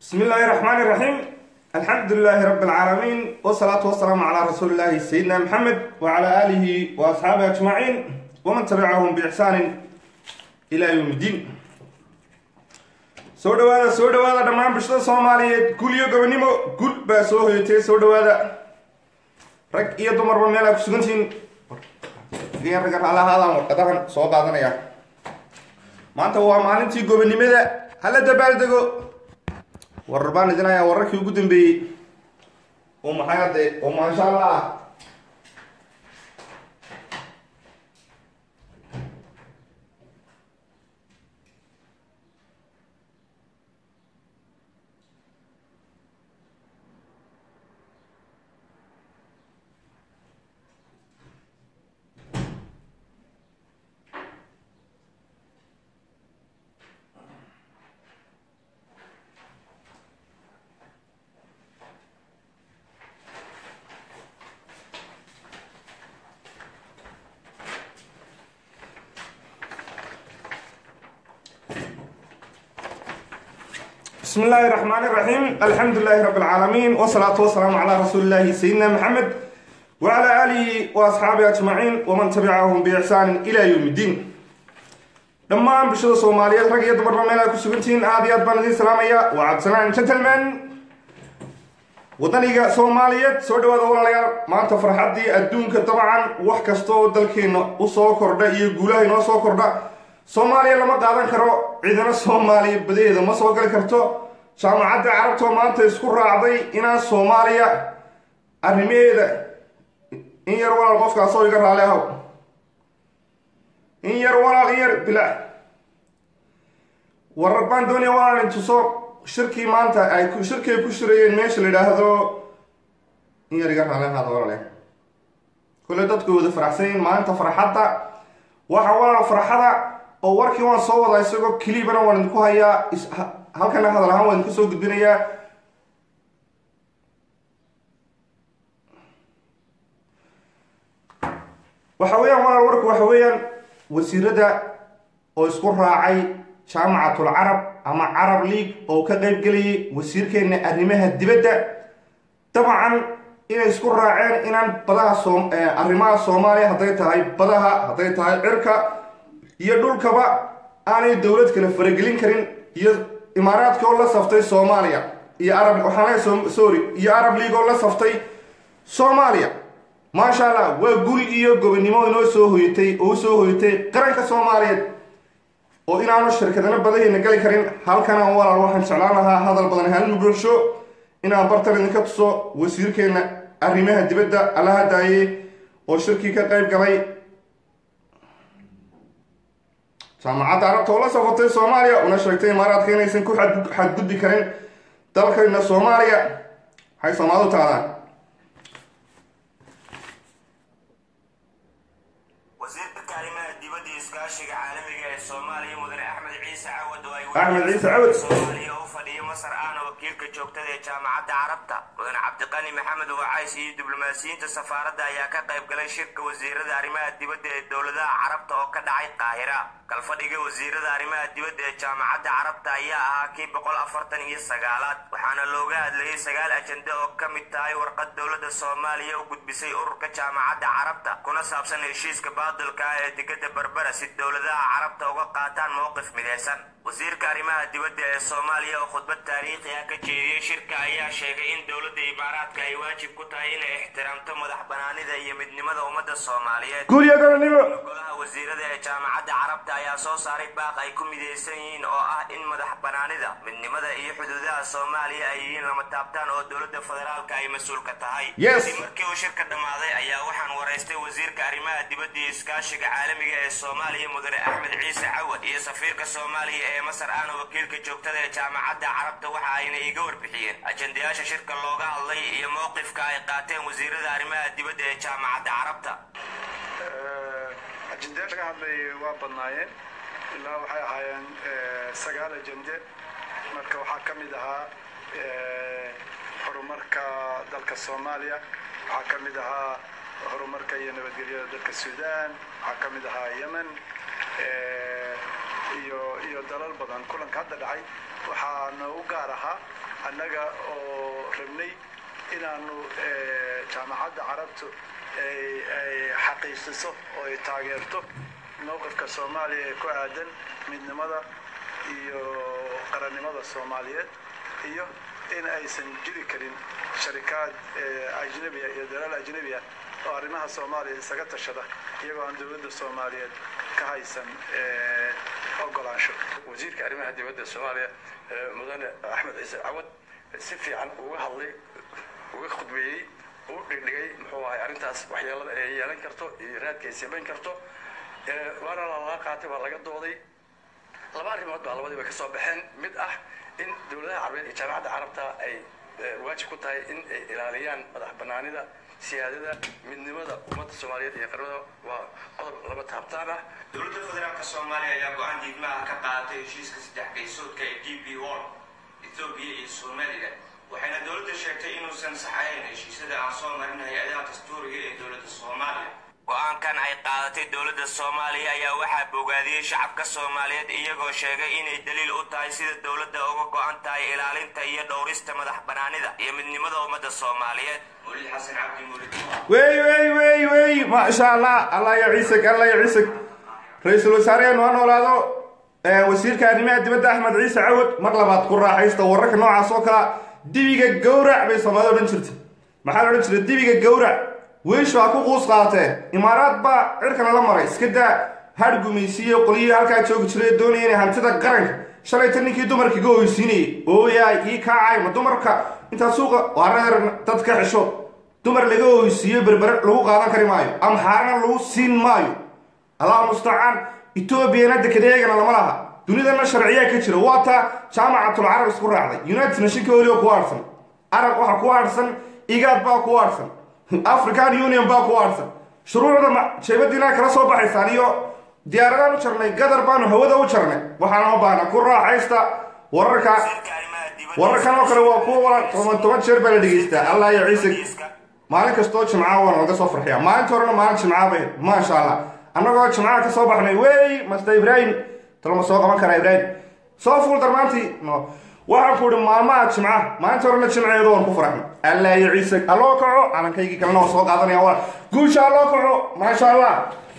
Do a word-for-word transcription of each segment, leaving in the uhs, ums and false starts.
بسم الله الرحمن الرحيم. الحمد لله رب العالمين والصلاة والسلام على رسول الله سيدنا محمد وعلى آله وأصحابه أجمعين ومن تبعهم بإحسان إلى يوم الدين. سود هذا سود هذا دمان بشر سومالية كل يوم قبنيمو كل بسوه يتي سود هذا رك إيه دمر بميلا بسكنتين غير رجع على هذا مرتبطا صوب هذا يا ما أنت هو ما أنتي قبنيمة ده هلا دبل دقو وربان إذا يا ورك يقدم بي وما حياته وما شاء الله. بسم الله الرحمن الرحيم. الحمد لله رب العالمين والصلاة والسلام على رسول الله سيدنا محمد وعلى آله وأصحابه أجمعين ومن تبعهم بإحسان إلى يوم الدين. لما بشر الصومالية رقية دمر ميلا كسبنتين آديات بلدي سلامية وعبد سلام جنتلمان وطنيقة صومالية سودوا دولة ليال ما تفرح دي الدونك طبعا وحكستو دلكين وصو كردا يقولها ينو صو كردا صوماليا لما قادن كرو عيدنا صوماليا بديده ما سو gali karto jaamacadda carabta maanta isku raacday inaan Soomaaliya arrimeeda in yar walaal qofkaas oo iga raali ah in yar walaal yar bila warban doonaya walaal intu soo shirki maanta ay ku shirkay ku shirayeen meesha la yiraahdo in yar iga raali ah walaal kullu dadku wada faraxsan maanta farxadda waxa walaal farxada oo warkii waan soo wadaa isagoo kilibana waan idinku hayaa halkana hadal ahaan waan idinku soo gudbinayaa waxa weeyaan walaal warku waxa weeyaan wasiirada oo isku raacay jaamacatul carab ama carab league oo ka qayb galay wasiirkeena arrimaha dibadda dabcan inay isku raaceen inaan badaha soom arrimaha Soomaaliya haday tahay badaha haday tahay cirka iyo dhulkaba aanay dawlad kale faragelin karin iyo imaaraadka oo la saftay Soomaaliya iyo arab waxaana sorry iyo arab league oo la saftay Soomaaliya ma sha Allah waa guri iyo gobonimo inoo soo hoytay oo soo hoytay qaranka Soomaaliyeed oo inaanu shirkadana badayna gali karin halkan aan walaal waxaan jeclaan lahaa hadal badan hal mubasho inaan bartaan ka tuso wasiirkeena arrimaha dibadda alaha daayay oo shirki ka qayb galay jaamacadda carabta oo la safatay Soomaaliya una sheegtay imaaraadka inaysan ku xad gudbi karin dalkeena Soomaaliya hay Soomaalidu taadaan wasiirka arrimaha dibadda iskaashiga caalamiga ee Soomaaliya mudane Axmed Ciise Cawad oo ay Axmed Ciise Cawad Soomaaliya oo fadhiyo Masar aan wakiilka joogtada ee jaamacadda carabta mudane Cabdiqani Maxamed oo ay si diblomaasiyiinta safaaradda ayaa ka qayb galay shirka wasiirada arrimaha dibadda ee dawladaha carabta oo ka dhacay Qaahira kalfadhiga wasiirada arrimaha dibadda ee jaamacadda carabta ayaa ahaa kii boqol afartan iyo sagaalaad waxaana looga hadlayay sagaal ajende oo ka mid tahay warqad dawladda Soomaaliya u gudbisay ururka jaamacadda carabta kuna saabsan heshiiska baadilka ee digada Berbera si dawladaha carabta uga qaataan mowqif midaysan wasiirka arrimaha dibadda ee Soomaaliya oo khudbad taariikhi ah ka jeediyay shirka ayaa sheegay in dawladda imaaraadka ay waajib ku tahay inay ixtiraamto madaxbanaanida iyo midnimada ummadda Soomaaliyeed golaha wasiirada ee jaamacadda carabta ayaa soo saaray baaq ay ku midaysan yihiin oo ah in madaxbanaanida midnimada iyo xuduudaha Soomaaliya ay yihiin lama taabtaan oo dawladda federaalka ay mas'uul ka tahay markii uu shirka dhamaaday ayaa waxaan wareystay wasiirka arrimaha dibadda iyo iskaashiga caalamiga ee Soomaaliya mudane Axmed Ciise Cawad iyo safiirka Soomaaliya ee Masar aan wakiilka joogtada ee jaamacadda carabta waxa ayna iga warbixiyeen ajendayaasha shirka looga hadlay iyo mowqifka ay qaateen wasiirada arrimaha dibadda ee jaamacadda carabta أجندة هذا وابناين إلا وحي هاين سجال أجندة مركب حكم دها حرمركا دلك الصوماليا حكم دها حرمركا ينبغي دلك السودان حكم دها يمن iyo iyo dalal badan kulanka hadda dhacay waxaana u gaar ahaa annaga oo rabnay inaanu jaamacadda carabtu ay xaqiijiso oo ay taageerto mowqifka Soomaaliya ee ku aadan midnimada iyo qarannimada Soomaaliyeed iyo in aysan jiri karin sharikaad ajnabi iyo dalal ajnabi ah oo arrimaha Soomaaliya isaga tashada iyagoo aan dawladda Soomaaliyeed ka haysan ogolaansho. wasiirka arrimaha dibadda Soomaaliya mudane Axmed Ciise Cawad si fiican uga hadlay uga khudbeeyay oo dhigay muxuu ahay arrintaas waxyeelada ay yeelan karto iyo raadka ay samayn karto waana la qaatay waa laga dooday laba arrimood baa labadiiba ka soo baxeen mid ah in dawladaha carabeed iyo jaamacadda carabta ay waajib ku tahay in ay ilaaliyaan madax banaanida siyaadada midnimada ummadda Soomaaliyeed iyo qaranada waa qodob laba taabtaan ah. dowladda federaalka Soomaaliya ayaa go'aan diidmaha ka qaadatay heshiiska saddex geysoodka ee D P World Ethiopia iyo Soomaaliya waxayna dowladda sheegtay inuusan saxayn heshiisyada aan soo marin hay'adaha dastuuriga ee dowladda Soomaaliya. go'aankan ay qaadatay dowladda Soomaaliya ayaa waxaa bogaadiyay shacabka Soomaaliyeed iyagoo sheegay inay daliil u tahay sida dowladda uga go'an tahay ilaalinta iyo dhowrista madax banaanida iyo midnimada ummadda Soomaaliyeed. Mulid Xasan Cabdi Mulid. wey wey wey wey ma sha Allah Allah ya ciise Allah ya ciise ra'iisul wasaare noo noolaado wasiirka arrimaha dibadda Axmed Ciise Cawad mar labaad ku raaxaysta wararka noocaas oo kala dibiga gowrac bay Soomaalidu oran jirtay maxaa la oran jiray dibiga gowrac weesha ku qoos qaatay imaaraad ba cirkana la maray iska daa hargumeysiyo qoliyo halka joog jiray doonayeen hantida qaranka shalay taninkii dumarkii gooysiinay oo yaay ii kaacay ma dumarka inta suuqa wareer dadka xisho dumar laga ooysiyo berber lagu qaadan kari maayo am xaarna lagu siin maayo Allah musta'an Ethiopia dekedeegana lama laha dunidana sharciye ka jira waata jaamacatul carab isku raacday United Nations wali ku waarsan arab waxa ku waarsan igaad baa ku waarsan African Union baa ku waarsan shuruucda jeebadina kala soo baxaysan iyo diyaaradaha u jarnay gadar baan hawada u jarnay waxaan u baahnaa ku raaxaysta wararka wararkan oo kale waa kuwa wala toban toban jeer baa la dhigeystaa Allah ya ciise maalin kastoo jimcaha waan uga soo farxiyaa maalinta horena maalin jimcaha bay ma sha Allah annagoo jimcaha ka soo baxnay wey Master Ibrahim talma soo qaban kara Ibrahim soo fuul darmaantii no waxaan ku dhig maalmaha jimcaha maalinta horena jimceedo waan ku faraxnay Allah ya ciise aloo kaco calankaygi kalena soo qaadanaya waa guusha aloo kaco ma sha Allah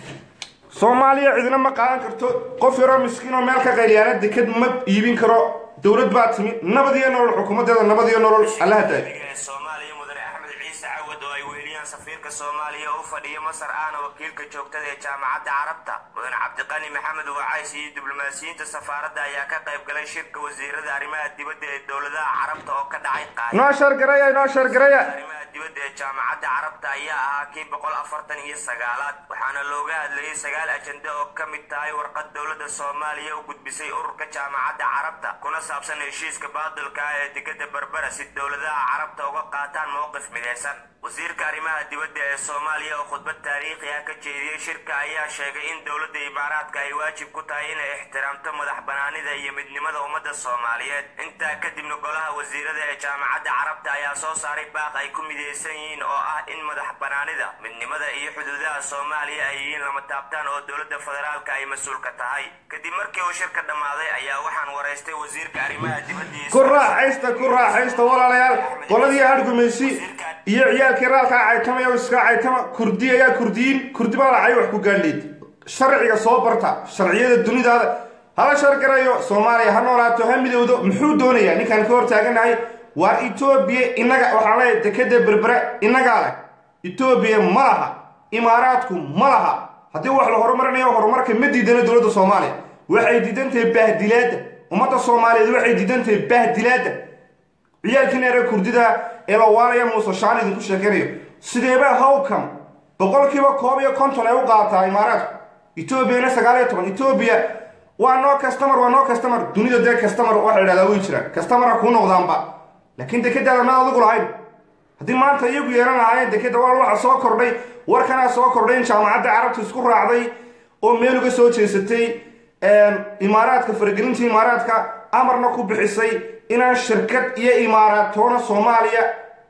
Soomaaliya cidina ma qaadan karto qof yaro miskiin oo meel ka qayliyaana dekad ma iibin karo dawlad baa timi nabadiyo nolol xukuumadeeda nabadiyo nolol Allah taay Soomaaliya mudane Axmed Ciise Cawad oo ay weeliyaan safiirka Soomaaliya oo fadhiyo Masar aana wakiilka joogtada ee jaamacadda carabta mudane Cabdiqani Maxamed Wacays iyo diblomaasiyiinta safaaradda ayaa ka qayb galay shirka wasiirada arrimaha dibadda ee dowladaha carabta oo ka dhacay Qaahiro noo shargaraya noo shargaraya arrimaha dibadda ee jaamacadda carabta ayaa ahaa kii boqol afartan iyo sagaalaad waxaana looga hadlayay sagaal ajende oo ka mid tahay warqad dowladda Soomaaliya u gudbisay ururka jaamacadda carabta kuna saabsan heshiiska baadilka ee degada Berbera si dowladaha carabta uga qaataan mowqif midaysan. wasiirka arrimaha dibadda ee Soomaaliya oo khudbad taariikhi ah ka jeediyay shirka ayaa sheegay in dowladda Imaaraadka ay waajib ku tahay inay ixtiraamto madax banaanida iyo midnimada ummadda Soomaaliyeed. intaa kadibna golaha wasiirada ee jaamacadda carabta ayaa soo saaray baaq ay ku midaysan yihiin oo ah in madax banaanida midnimada iyo xuduudaha Soomaaliya ay yihiin lama taabtaan oo dowladda federaalka ay mas'uul ka tahay. kadib markii uu shirka dhamaaday ayaa waxaan wareystay wasiirka arrimaha dibadda ku raaxaysta ku raaxaysta walaalayaal qoladii hargumeysi iyo ciyaalkii raalka aytama iyo iska aytama kurdi ayaa kurdiin kurdi baa lacay wax ku gaadleed sharciga soo barta sharciyada dunida hala shargarayo Soomaaliya ha noolaato ha midowdo muxuu doonayaa ninkan ka hor taaganahay waa Ethiopia inaga waxa la dekada Berbera inaga leh Ethiopia ma laha Imaaraadku ma laha haddii wax la horumarinayo horumarka ma diidana dowladda Soomaaliya waxay diidantahay bahdilaada ummadda Soomaaliyeed waxay diidantahay bahdilaada ciyaalkii neer kurdida ee la waaraya Muuse Shaani idinku sheekanayo sideeba hawkam boqolkiiba koob iyo konton ay u qaataa Imaaraadku Ethiopia sagaal iyo toban Ethiopia waa no customer waa no customer dunida de customer waxa la way jiraan customer ku noqdaanba laakiin dekada ma adigu lahayn hadii maanta iyagu yeeran lahaayeen dekada waa waxa soo kordhay warkana soo kordhay jaamacadda carabta isku raacday oo meel uga soo jeesatay Imaaraadka faragelinta Imaaraadka amarna ku bixisay inaan shirkad iyo Imaaraatoona Soomaaliya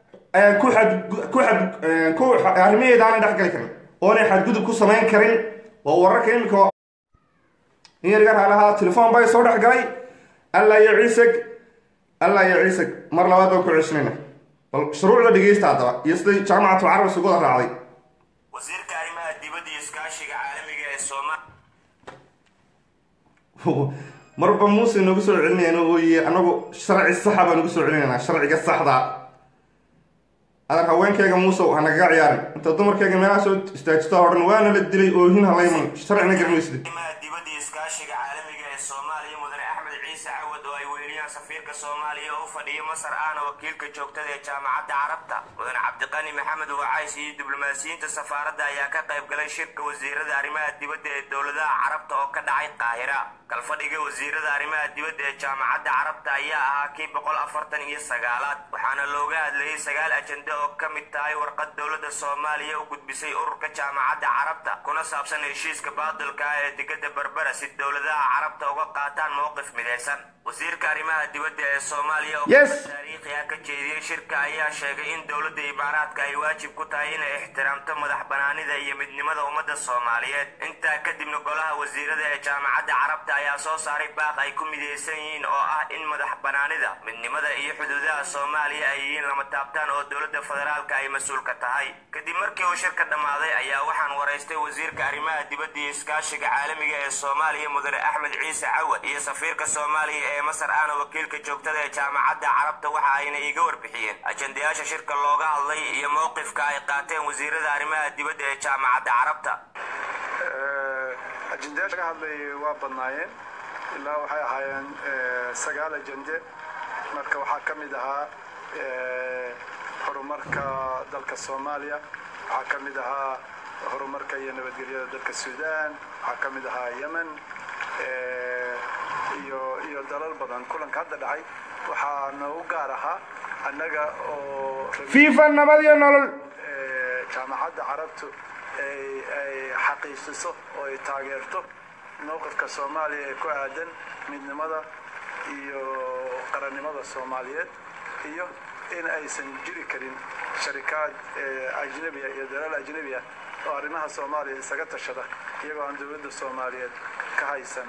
ku xad ku xad ku arrimeedaan dhaxgal karin oo ay xadgudub ku sameyn karin oo wararka imika in yarga halaha telefoon bay soo dhaxgalay alla ya ciise allah iyo ciise mar labaad baan ku ceshinayna bal shuruucda dhegeysta haddaba iyo siday jaamacatul carab isugu wada raacday. wasiirka arrimaha dibadda iyo iskaashiga caalamiga ee Soomaaliya marba muuse nagu soo celinayna oo yi anagu sharci sax ah baan nagu soo celinayna sharciga saxda adar haweenkayga muuse waxa naga ciyaarin inta dumarkayga meelaha soo istaagto horan waana la dilay oo hin halayman sharcina garmaysid. arrimaha dibadda iyo iskaashiga caalamiga ee Soomaaliya mudane Axmed Ciise Cawad oo ay weeriyaan safiirka Soomaaliya oo fadhiyo Masar aana wakiilka joogtada ee jaamacadda Carabta mudane Cabdiqani Maxamed Wacays iyo diblomaasiyiinta safaaradda ayaa ka qayb galay shirka wasiirada arrimaha dibadda ee dowladaha Carabta oo ka dhacay Qaahira. kalfadhiga wasiirada arrimaha dibadda ee jaamacadda Carabta ayaa ahaa kii boqol afartan iyo sagaalaad waxaana looga hadlayay sagaal ajende oo ka mid tahay warqad dowladda Soomaaliya u gudbisay ururka jaamacadda Carabta kuna saabsan heshiiska baadilka ah ee digada Berbera si dowladaha Carabta uga qaataan mowqif midaysan. wasiirka arrimaha dibadda ee Soomaaliya oo taariikhi ah ka jeediyay shirka ayaa sheegay in dowladda Imaaraadka ay waajib ku tahay inay ixtiraamto madax banaanida iyo midnimada ummadda Soomaaliyeed. intaa kadibna golaha wasiirada ee jaamacadda Carabta ayaa soo saaray baaq ay ku midaysan yihiin oo ah in madax banaanida midnimada iyo xuduudaha Soomaaliya ay yihiin lama taabtaan oo dowladda federaalka ay mas'uul ka tahay. kadib markii uu shirka dhamaaday ayaa waxaan waraystay wasiirka arrimaha dibadda iyo iskaashiga caalamiga ee Soomaaliya mudane Axmed Ciise Cawad iyo safiirka Soomaaliya ee Masar aana wakiilka joogtada ee jaamacadda Carabta waxa ayna iga warbixiyeen ajendayaasha shirka looga hadlay iyo mowqifka ay qaateen wasiirada arrimaha dibadda ee jaamacadda Carabta. ajendayaasha laga hadlay waa badnaayeen ilaa waxay ahaayeen sagaal ajende marka waxaa ka mid ahaa horumarka dalka Soomaaliya waxaa ka mid ahaa horumarka iyo nabadgelyada dalka Suudaan waxaa ka mid ahaa Yemen iyo iyo dalal badan kulanka hadda dhacay waxaana u gaar ahaa annaga oo fifa nabad iyo nolol jaamacadda Carabtu ay ay xaqiijiso oo ay taageerto mowqifka Soomaaliya ee ku aadan midnimada iyo qarannimada Soomaaliyeed iyo in aysan jiri karin sharikaad ajnabi ah iyo dalal ajnabi ah oo arrimaha Soomaaliya isaga tashada iyagoo aan dowladda Soomaaliyeed ka haysan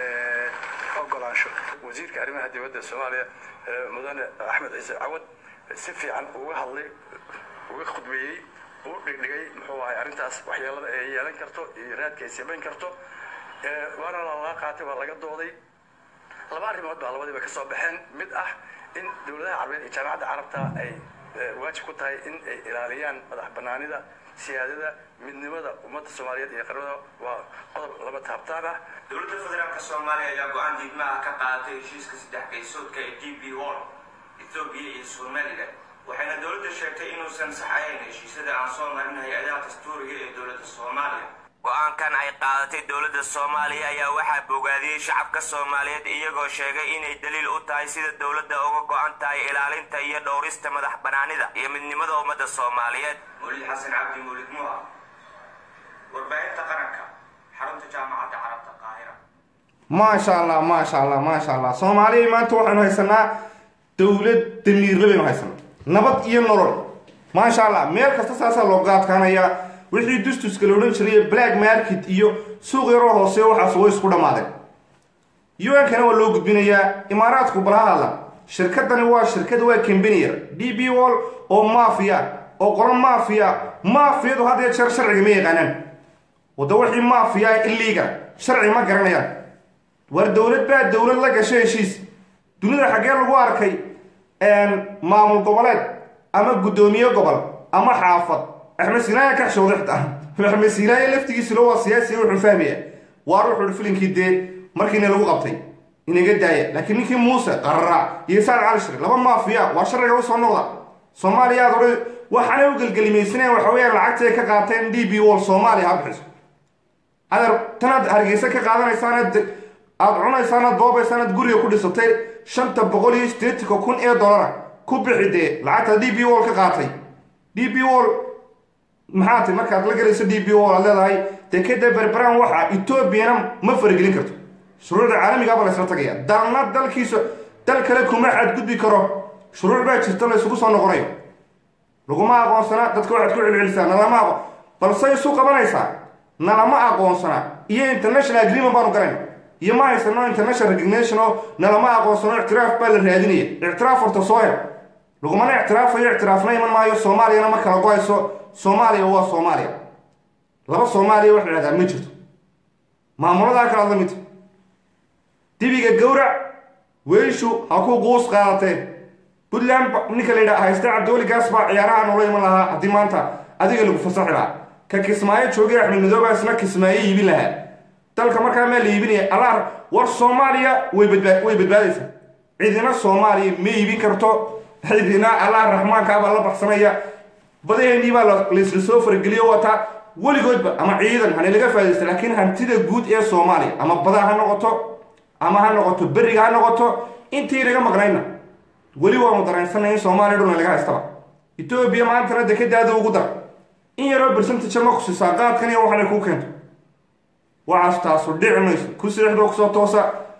ogolaansho. wasiirka arrimaha dibadda Soomaaliya mudane Axmed Ciise Cawad si fiican uga hadlay uga khudbeeyay uu dhigay muxuu ahay arrintaas waxyeelada ay yeelan karto iyo raadka ay samayn karto waana la qaatay waa laga dooday laba arrimood baa labadiiba ka soo baxeen mid ah in dowladaha Carabeed iyo jaamacadda Carabta ay waajib ku tahay in ay ilaaliyaan madax banaanida siyaadada midnimada ummadda Soomaaliyeed iyo qaranimada waa qodob laba taabtaan ah. dowladda federaalka Soomaaliya ayaa go'aan diidmaha ka qaadatay heshiiska saddex qaysoodka ee D B Wall Ethiopia iyo Soomaaliya waxayna dowladda sheegtay inuusan saxayn heshiisyada aan soo marin hay'adaha dastuuriga ee dowladda Soomaaliya. go'aankan ay qaadatay dowladda Soomaaliya ayaa waxaa bogaadiyay shacabka Soomaaliyeed iyagoo sheegay inay daliil u tahay sida dowladda uga go'an tahay ilaalinta iyo dhowrista madax banaanida iyo midnimada ummadda Soomaaliyeed. Mawlid Xasan Cabdi Mawlid Muha warbaahinta qaranka xarunta jaamacadda Carabta Qaahira. ما شاء الله ما شاء الله ما شاء الله Soomaaliya maanta waxaan haysanaa dawlad damiir leh haysanaa nabad iyo nolol ما شاء الله meel kasta saasa loo qaadkanaya wixii dustuska loo jiray black market iyo suuq yar oo hoose waxa soo isku dhamaadeen U N kana waa loo gudbinayaa Imaaraadku balahala shirkadani waa shirkad waa company D B Wall oo mafia oo qoran mafia mafiyadu hadda jeer sharciga ma yaqaanaan wada wixii mafia illegal sharci ma garanayaan war dawlad baa dawlad la gashay heshiis dunida xagee lagu arkay een maamul goboleed ama gudoomiye gobol ama xaafad Axmed Sinaaye ka shawrixta Axmed Sinaaye laftigiisa loo waa siyaasi wuxuu fahmaya waa ruuxu filinkii dee markiina lagu qabtay inaga daaya laakiin ninkii Muuse qarra iyo Saad Cali laba mafia waa sharciga u soo noqda Soomaaliya hore waxaan u galgalimaysanay waxa weeyaan lacagta ka qaateen D B Wall Soomaaliya habxiis adar tanad hargeysa ka qaadanaysan aad cunaysan doobaysan guriga ku dhisatay shanta boqol iyo siddeetan kun ee dollar ku bixide lacagta D B Wall ka qaatay D B Wall maxaad markaad la galayso D B Wall leedahay dekada Berbera waxa Ethiopia ma fargelin karto shuruucda caalamiga ah baa la tagaya dalna dalkiisa dal kale kuma xad gudbi karo shuruuc baa jirta la isugu soo noqonayo laguma aqoonsana dadka waxaad ku cilcilisaan nalama balse isu qabanaysaa nalama aqoonsana iyo international agreement baanu galayno iyo ma haysano international recognition oo nalama aqoonsano ictiraaf baa la raadinaya ictiraaf horta soo hel lagumana ictiraafayo ictiraafna iman maayo soomaaliyana ma kala go-ayso soomaaliya waa soomaaliya laba soomaaliya wax la yidhahdaa ma jirto maamuladaa kala lamid dibiga gowrac weyshu ha ku quus qaadatee puntland ninka la yidhaha haysta cabdiweli gaas baa ciyaaraha noola iman lahaa haddii maanta adiga lagu fasaxi lahaa ka kismaayo joogay axmed madooba isna kismaayo iibin lahaa dalka markaa maa la iibinaya alaar war soomaaliya way badbaa way badbaadaysaa cidina soomaaliya ma iibin karto cidina allah raxmaankaabaa la baxsanaya badaheenii baa laysla soo farageliyo wataa weligoodba ama ciidan hana laga faadaysta laakiin hantida guud ee soomaaliya ama badaa ha noqoto ama ha noqoto beriga ha noqoto intii naga maqnayna weli waanu dareensanay in soomaaliya dhulna laga haystaba etoobiya maantana dekedaada ugu dar in yaroo bersentage ma kusiisaa qaadkan iyo waxanay kuu keento waxaas taasu dhici mayso ku seexdoo kusoo toosa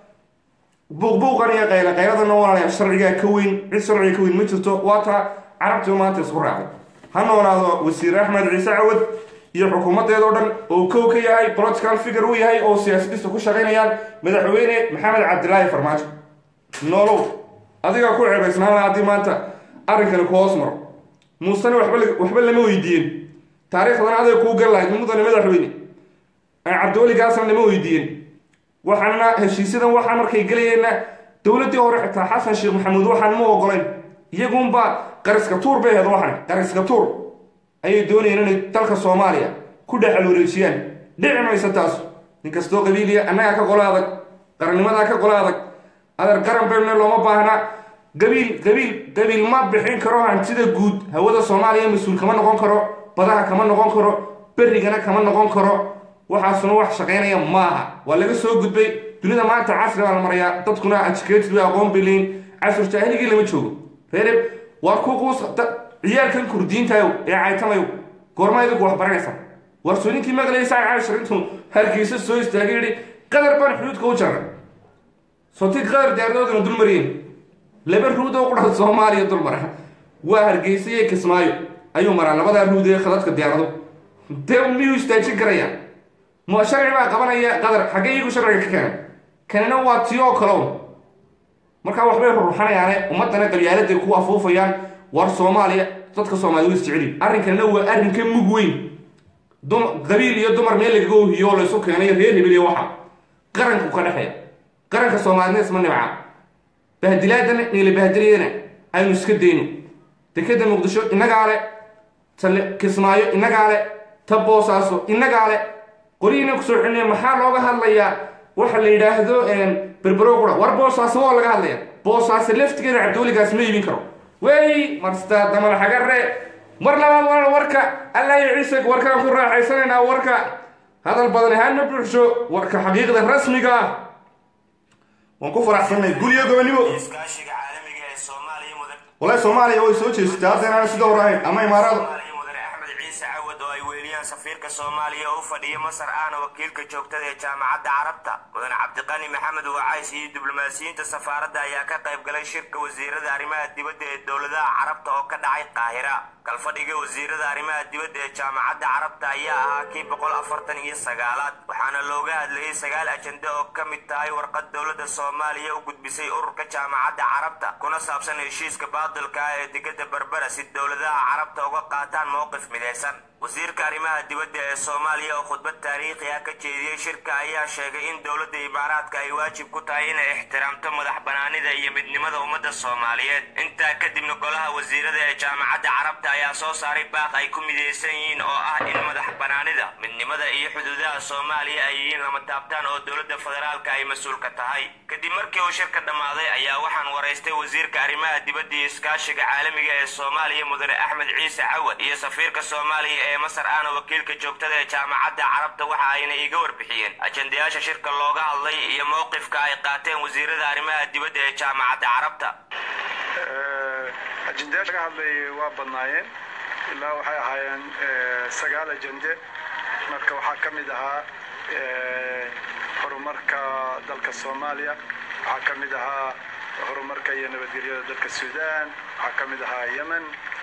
buuqbuuqan iyo qayla qayladana walaalayaa sharcigaa ka weyn cid sharciga ka weyn ma jirto waa taa carabtiba maanta isku raacday ha noolaado wasiir axmed ciise cawad iyo xukuumaddeedoo dhan oo kow ka yahay political figure uu yahay oo siyaasadista ku shaqaynayaan madaxweyne maxamed cabdilaahi farmaajo noolow adigaa ku ceebaysnaan laha haddii maanta arrinkani ku hoos maro muusena waxba waxba lama weydiiyeen taariikhdana aday kuu gal lahayd mudane madaxweyne cabdiweli gaasna lama weydiiyeen waxaana heshiisyadan waxaa markay gelayeenna dowladdii hore xitaa xasan sheekh maxamuud waxaan ma ogolayn iyagunba qariska tuur bay ahayd waxan qariska tuur ayay doonayeen inay dalka soomaaliya ku dhexal wareejiyaan dhici maysa taas ninkastoo qabiiliya annagaa ka qolo adag qarannimadaa ka qolo adag adar qaran beelne looma baahna qabiil qabiil qabiil ma bixin karo hantida guud hawada soomaaliya mas-uul kama noqon karo badaha kama noqon karo berrigana kama noqon karo waxaasuna wax shaqaynaya maaha waa laga soo gudbay dunida maanta casri baa la marayaa dadkuna educated way aqoon biliin casur jaahiligii lama joogo reereb waa ku quus ciyaalkan kurdiintayo ee caytamayo goorma idinku wax baranaysa war soo ninkii maqlaysaan cashir intuu hargeysa soo istaagay yidhi qadar baan xuduudka u jarray sooti qadar diyaaradoodina dul mariyeen laba ruud oo qudhada soomaaliya dul mara waa hargeysa iyo kismaayo ayuu maraa labadaa ruud ee khadadka diyaarado dee miyuu istaajin karayaa ma sharci baa qabanaya qadar xaggee iyagu sharciga ka keenay kanina waa tii oo kalown markaa waxbay ruruxanayaane ummaddana qabyaaladday ku afuufayaan war soomaaliya dadka soomaaliya way isjeceliin arrinkanina waa arrin ka mug weyn qabiil iyo dumar meel lagaga ohiyo oo laysu keenay reer hebel iyo waxa qaranku ka dhexeeya qaranka soomaaliyadna isma nibca bahdilaadana niila bahdilayana aynu iska dayno dekeda muqdisho innagaa le tale kismaayo innagaa le ta boosaaso innagaa le qoriina kusoo xilnay maxaa looga hadlayaa waxa la yidhaahdo berbero qura war boosaaso waa laga hadlaya boosaaso laftigeeda cabdiweligaas ma iibin karo wey marstaa damal xagarre mar labaad waa warka allah iyo ciise warkaan ku raaxaysanaynaa warka hadal badan ahaana buuxsho warka xaqiiqda rasmiga ah waan ku faraxsanay guriyo gobonimo iskaashiga caalamiga ee Soomaaliya mudan walahi Soomaaliya way soo jeestaa haddana sida horayn ama imaarada safiirka Soomaaliya oo fadhiya Masar aana wakiilka joogtada ee jaamacadda Carabta mudan Cabdiqani Maxamed Wacays iyo diblomaasiyiinta safaaradda ayaa ka qayb galay shirka wasiirada arrimaha dibadda ee dowladaha Carabta oo ka dhacay Qaahira kalfadhiga wasiirada arrimaha dibadda ee jaamacadda Carabta ayaa ahaa kii boqol afartan iyo sagaalaad waxaana looga hadlayay sagaal ajende oo ka mid tahay warqad dowladda Soomaaliya u gudbisay ururka jaamacadda Carabta kuna saabsan heshiiska baadilka ah ee digada Berbera si dowladaha Carabta uga qaataan mowqif midaysan wasiirka arrimaha dibadda ee Soomaaliya oo khudbad taariikhi ah ka jeediyay shirka ayaa sheegay in dowladda Imaaraadka ay waajib ku tahay inay ixtiraamto madax banaanida iyo midnimada ummadda Soomaaliyeed intaa kadibna golaha wasiirada ee jaamacadda Carabta ayaa soo saaray baaq ay ku midaysan yihiin oo ah in madax banaanida midnimada iyo xuduudaha Soomaaliya ay yihiin lama taabtaan oo dowladda federaalka ay mas'uul ka tahay kadib markii uu shirka dhamaaday ayaa waxaan waraystay wasiirka arrimaha dibadda iyo iskaashiga caalamiga ee Soomaaliya mudane Axmed Ciise Cawad iyo safiirka Soomaaliya ee Masar aana wakiilka joogtada ee jaamacadda Carabta waxa ayna iga warbixiyeen ajendayaasha shirka looga hadlay iyo mowqifka ay qaateen wasiirada arrimaha dibadda ee jaamacadda Carabta ajendayaasha laga hadlay waa badnaayeen ilaa waxay ahaayeen sagaal ajende marka waxaa ka mid ahaa horumarka dalka Soomaaliya waxaa ka mid ahaa horumarka iyo nabadgelyada dalka Suudaan waxaa ka mid ahaa Yemen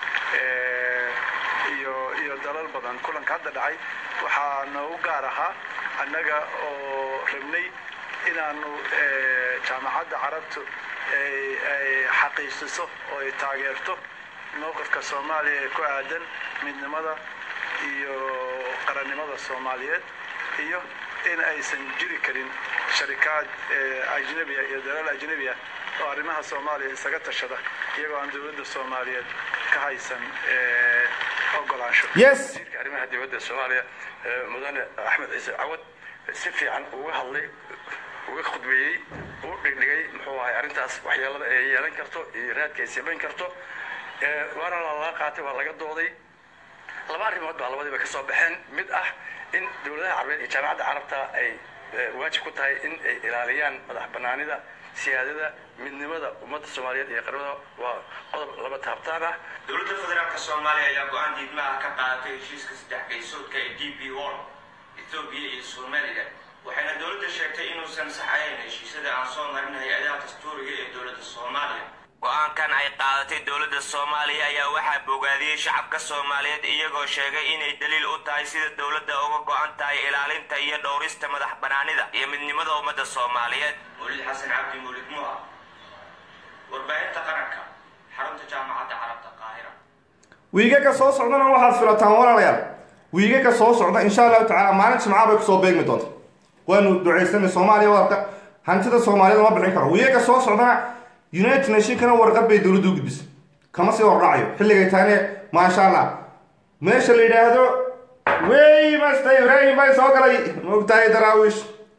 iyo iyo dalal badan kulanka hadda dhacay waxaa noogu gaar ahaa annaga oo rabnay inaanu jaamacadda carabtu ay xaqiijiso oo ay taageerto mowqifka soomaaliya ee ku aadan midnimada iyo qarannimada soomaaliyeed iyo in aysan jiri karin sharikaad ajnabiya iyo dalal ajnabiya oo arrimaha soomaaliya isaga tashada iyagoo aan dowladda soomaaliyeed ka haysan ogolaansho. wasiirka arrimaha dibadda soomaaliya mudane axmed ciise cawad si fiican uga hadlay uga khudbeeyey uu dhigdhigay muxuu ahay arrintaas waxyeelada ay yeelan karto iyo raadka ay samayn karto waana lala qaatay waa laga dooday laba arrimood baa labadiiba ka soo baxeen mid ah in dowladaha carabeed iyo jaamacadda carabta ay waajib ku tahay in ay ilaaliyaan madax banaanida siyaadada midnimada ummadda soomaaliyeed iyo qaramada waa qodob laba taabtaan ah. dowladda federaalka soomaaliya ayaa go-aan diidmaha ka qaadatay heshiiska saddex geysoodka ee d p one etoobiya iyo somaliland waxayna dowladda sheegtay inuusan saxayn heshiisyada aan soo marin hay-adaha dastuuriga ee dowladda soomaaliya. go-aankan ay qaadatay dowladda soomaaliya ayaa waxaa bogaadiyey shacabka soomaaliyeed iyagoo sheegay inay daliil u tahay sida dowladda uga go-an tahay ilaalinta iyo dhowrista madax banaanida iyo midnimada ummadda soomaaliyeed. mawlid xasan cabdi mawlid muha, warbaahinta qaranka, xarunta jaamacadda carabta qaahira. wiigaga soo socdana waxaad filataan walaalayaal wiigaga soo socda insha allahu tacaala maalin jimca bay kusoo beegmi doonta waanu ducaysanay soomaaliya warka hantida soomaaliyada ma bixin karo wiigaga soo socdana united nationkana warqad bay dowladdu u gudbisay kama sii horraacayo xilligay tahayne maasha allah meesha la yidhaahdo wey masta ibraahim bay soo galay maogtahay daraawiish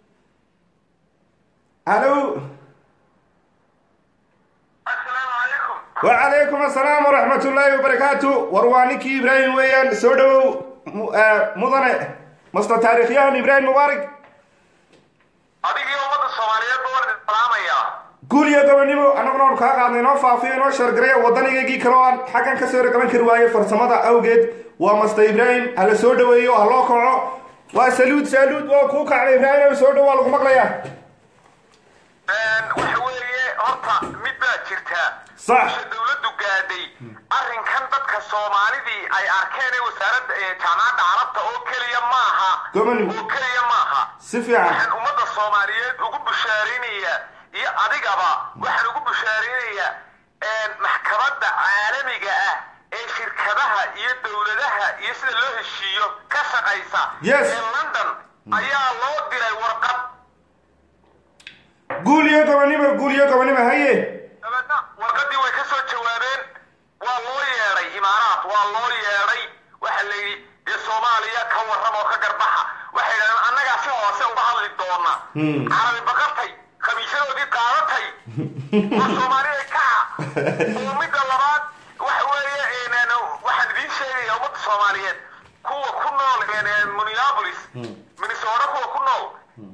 halo wacalaykum assalaam waraxmat ullaahi wabarakaatu war waa ninkii ibraahim weeyaan soo dhawow mudane masta taariikhyahan ibraahim mubaarak adigii ummadda soomaaliyeed baa waan salaamaya guul iyo gobonimo annaguna aanu kaa qaadnay inoo faafiyo inoo shargaraya wadanigaygii kaloo aan xaggan ka soo ragaban kari waaye farsamada awgeed waa masta ibraahim ha la soo dhaweeyo ha loo kaco waa saluud saluud oo kuu kacday ibraahim soo dhawo waa lagu maqlayaa waxa weeye horta mid baa jirtaa sax dowladdu gaadhay arrinkan dadka soomaalidii ay arkeen ee wasaaradda jaamacadda carabta oo keliya maaha oo keliya maaha si fiican waxaan ummadda soomaaliyeed ugu bushaaraynaya iyo adigaba waxaan ugu bushaaraynaya maxkamadda caalamiga ah ee shirkadaha iyo dowladaha iyo sida loo heshiiyo ka shaqaysa ee london ayaa loo diray warqad guul iyo gobonimo guul iyo gobonimo haye dabeedna warqadii way ka soo jawaabeen waa loo yeedhay imaaraat waa loo yeedhay waxa la yidhi dee soomaaliya ka warrama oo ka garbaxa waxay yidhahdeen annagaa si hoose uga hadli doona carabi baqartay khamiisyadoodii qaadatay war soomaaliya kaca oo midda labaad waxa weeye waxaan idiin sheegaya ummadda soomaaliyeed kuwa ku nool minneapolis minnesota kuwa ku nool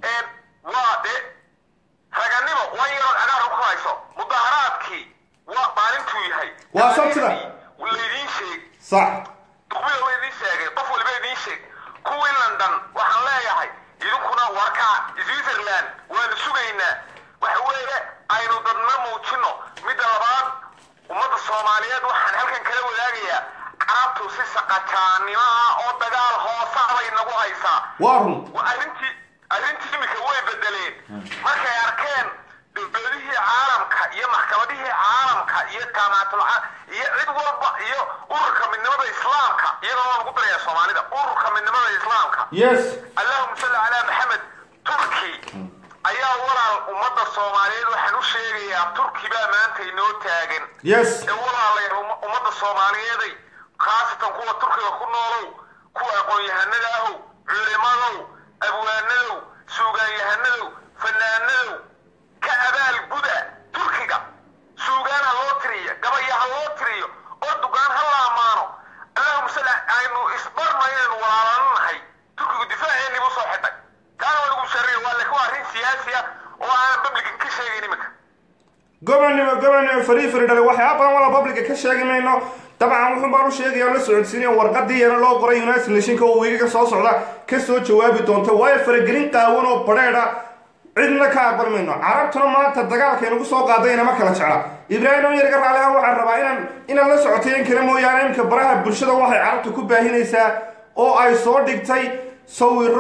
waa de raganimo waa yarood cagaar ku hayso mudaharaadkii waa maalintuu yahay waa sabtida laydiin sheeg sax duqbiga waa idiin sheegay qof waliba idiin sheeg kuwii london waxaan leeyahay idinkuna warkaa switzerland waanu sugaynaa waxa weeye aynu dadna muujino midda labaad ummadda soomaaliyeed waxaan halkan kala wadaagayaa carabtu si saqajaannimo ah oo dagaal hoosa bay nagu haysaa waa run arrintii arrintii imika way bedeleen markay arkeen dowladihii caalamka iyo maxkamadihii caalamka iyo jaamacatul iyo cid walba iyo ururka midnimada islaamka iyadoo waan ugu darayaa soomaalida ururka midnimada islaamka yes allahuma salli calaa maxamed turki ayaa walaal ummadda soomaaliyeed waxaan u sheegayaa turki baa maanta inoo taagan yes ee walaalay ummadda soomaaliyeeday khaasatan kuwa turkiga ku noolow kuwa aqoon-yahanada ahow culimadow abwaanadow suugaanyahanadow fanaanadow ka abaal guda turkiga suugaan ha loo tiriyo gabaya ha loo tiriyo oo dugaan ha la ammaano allahuma salli aynu isbarma inaynu walaalanahay turkigu difaaceennii buu soo xidhay kaana waa lagu sharriya waa laakiin waa arrin siyaasi ah oo aanan publican ka sheegayn iminka gobonnimo gobonnimo farii fari dhale waxyaaba badan wala publica ka sheegi mayno dabcan wuxuun baan u sheegaya o la socodsiinaya warqadii yana loo qoray united nationka oo wiigaga soo socda ka soo jawaabi doonta waayo faragelin qaawan oo badheedha cidna ka aqbali mayno carabtuna maanta dagaalka inagu soo qaadayna ma kala jecla ibraahim oo yarga raaliha waxaan rabaa inaan inaan la socotayen kale mooyaane imka baraha bulshada waxay carabta ku baahinaysaa oo ay soo dhigtay sawiro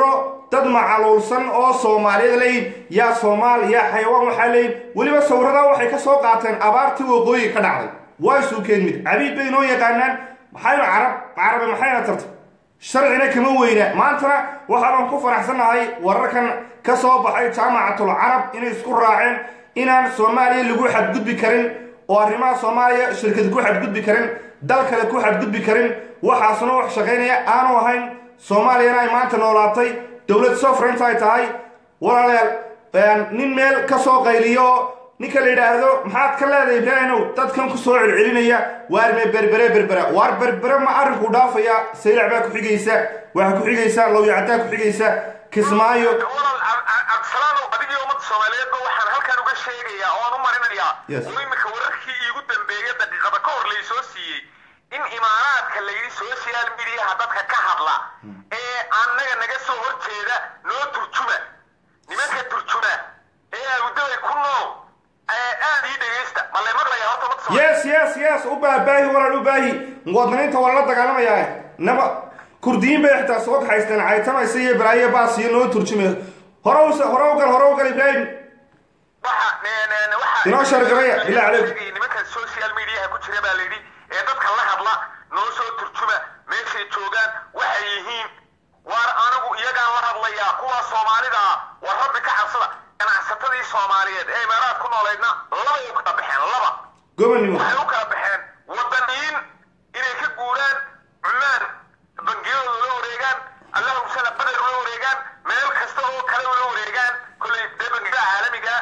dad macaluulsan oo Soomaaliyeed leeyihiin yaa Soomaali yaa xayawaan waxa leeyihiin waliba sawirada waxay ka soo qaateen abaartii waqooyi ka dhacday way suukeen mid cabiid bay noo yaqaanaan maxaynu carab carab maxayna tartay sharcina kama weyna maantana waxaan ku faraxsanahay wararkan ka soo baxay jaamacatul carab inay isku raaceen inaan Soomaaliya lagu xadgudbi karin oo arrimaha Soomaaliya shirkad ku xadgudbi karin dal kale ku xadgudbi karin waxaasna wax shaqeynaya aanu ahayn Soomaaliya ay maanta noolaatay dawlad sovereignty ay tahay walaalayaal nin meel ka soo qayliyo ninka la yiraahdo maxaad ka leedahay Ibraahimow dadkan ku soo celcelinaya waar me berbere berbere waar berbere ma arinku dhaafaya saylac baa ku xigaysa waxa ku xigaysa loo yacdaa ku xigaysa kismaayo absalaano adigii ummadda Soomaaliyeed waxaan halkan uga sheegayaa oo aan u marinayaa imika wararkii iigu dambeeyay daqiiqada ka hor la soo siiyay in imaaraadka la yiri social media dadka ka hadla ee annaga naga soo horjeeda noo turjuma nimanka turjuma ee awdada ku nool yes yes yes u baabahi wala u baahi wadnaynta wala dagaalamaya naba kurdiin bay xitaa soo xaystaan aytamaysa iyo baraaye baas iyo noo turjume horow horow gal horow gal Ibraahim waxa neen waxa inoo shargaraya ila caleed nimanka social media ku jira baa leeyahay ee dadka la hadla noo soo turjuma meeshay joogaan waxay yihiin war anagu iyaga la hadlaya kuwa Soomaalida war rabbi ka cabsada ganacsatada Soomaaliyeed ee imaaraad ku nooleedna laba ay ku tabaxeen laba gobolnimo waxay u kala baxeen wadaniin inay ka guuraan Cumaan bangiyada loo wareegaan Allahu sana badar loo wareegaan meel kasta oo kale loo wareegaan kulli bangiyada caalamiga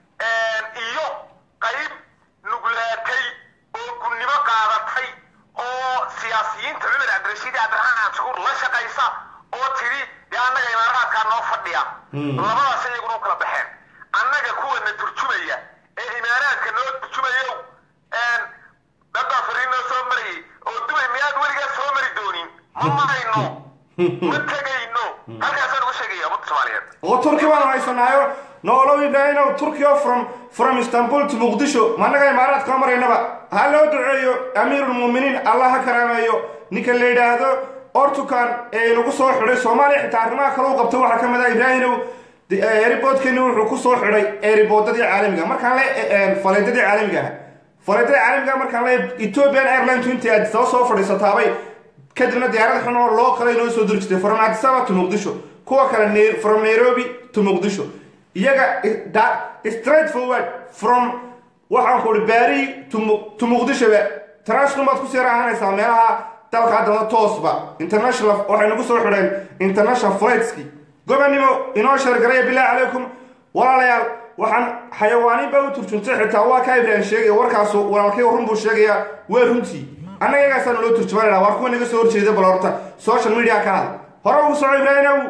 ee iyo qayb nuglaatay oo gunnimo qaadatay oo siyaasiyiinta Cumar Cabdirashiid Cabdiraxmaan Shukur la shaqaysa oo tiri yaanaga imaaraadka noo fadhiya labadaas ay ugu kala baxeen annaga kuwa na turjumaya ee imaaraadka noo turjumayo een dadda fariino soo maray oo dubay miyaad waliga soo mari doonin ma marayno ma tagayno halkaas aan ugu sheegay ummadda Soomaaliyeed oo Turkiga waan haysanaayo noolo Ibraahimow Turkiga from from Istanbul to Muqdisho managa imaaraadka maraynaba halo duceeyo amiirul muuminiin Allah karaameeyo ninka la yiraahdo Ortukan ee lagu soo xiray Soomaaliya xitaa arrimaha kale uu qabto waxa kamid ah Ibraahimow airportkani wuxuu ku soo xiray airportadii caalamiga markaan la faleedadii caalamiga faleedadii caalamiga markaan la Ethiopian Airlines intii aad soo soo fadhiisataabay kadibna diyaarad xun oo loo kale inoo soo dirjitay from Addis Ababa to Muqdisho kuwa kale from Nairobi to Muqdisho iyaga straight forward from waxaan ku Bari to to Muqdisho transnumaad ku sii raahanaysaa meelaha dalka hadda toosba international waxay nagu soo xireen international flightski gobanimo inoo shargaray bilaa calaykum walaalayaal waxaan xayawaaniin baa u turjuntay xitaa waa ka Ibraahim sheegay warkaas walaalkay run buu sheegaya way runtii annaga igaasaan loo turjumaynaa war kuwa naga soo horjeeda bal horta social media ka hadal hore uu soo Ibraahimow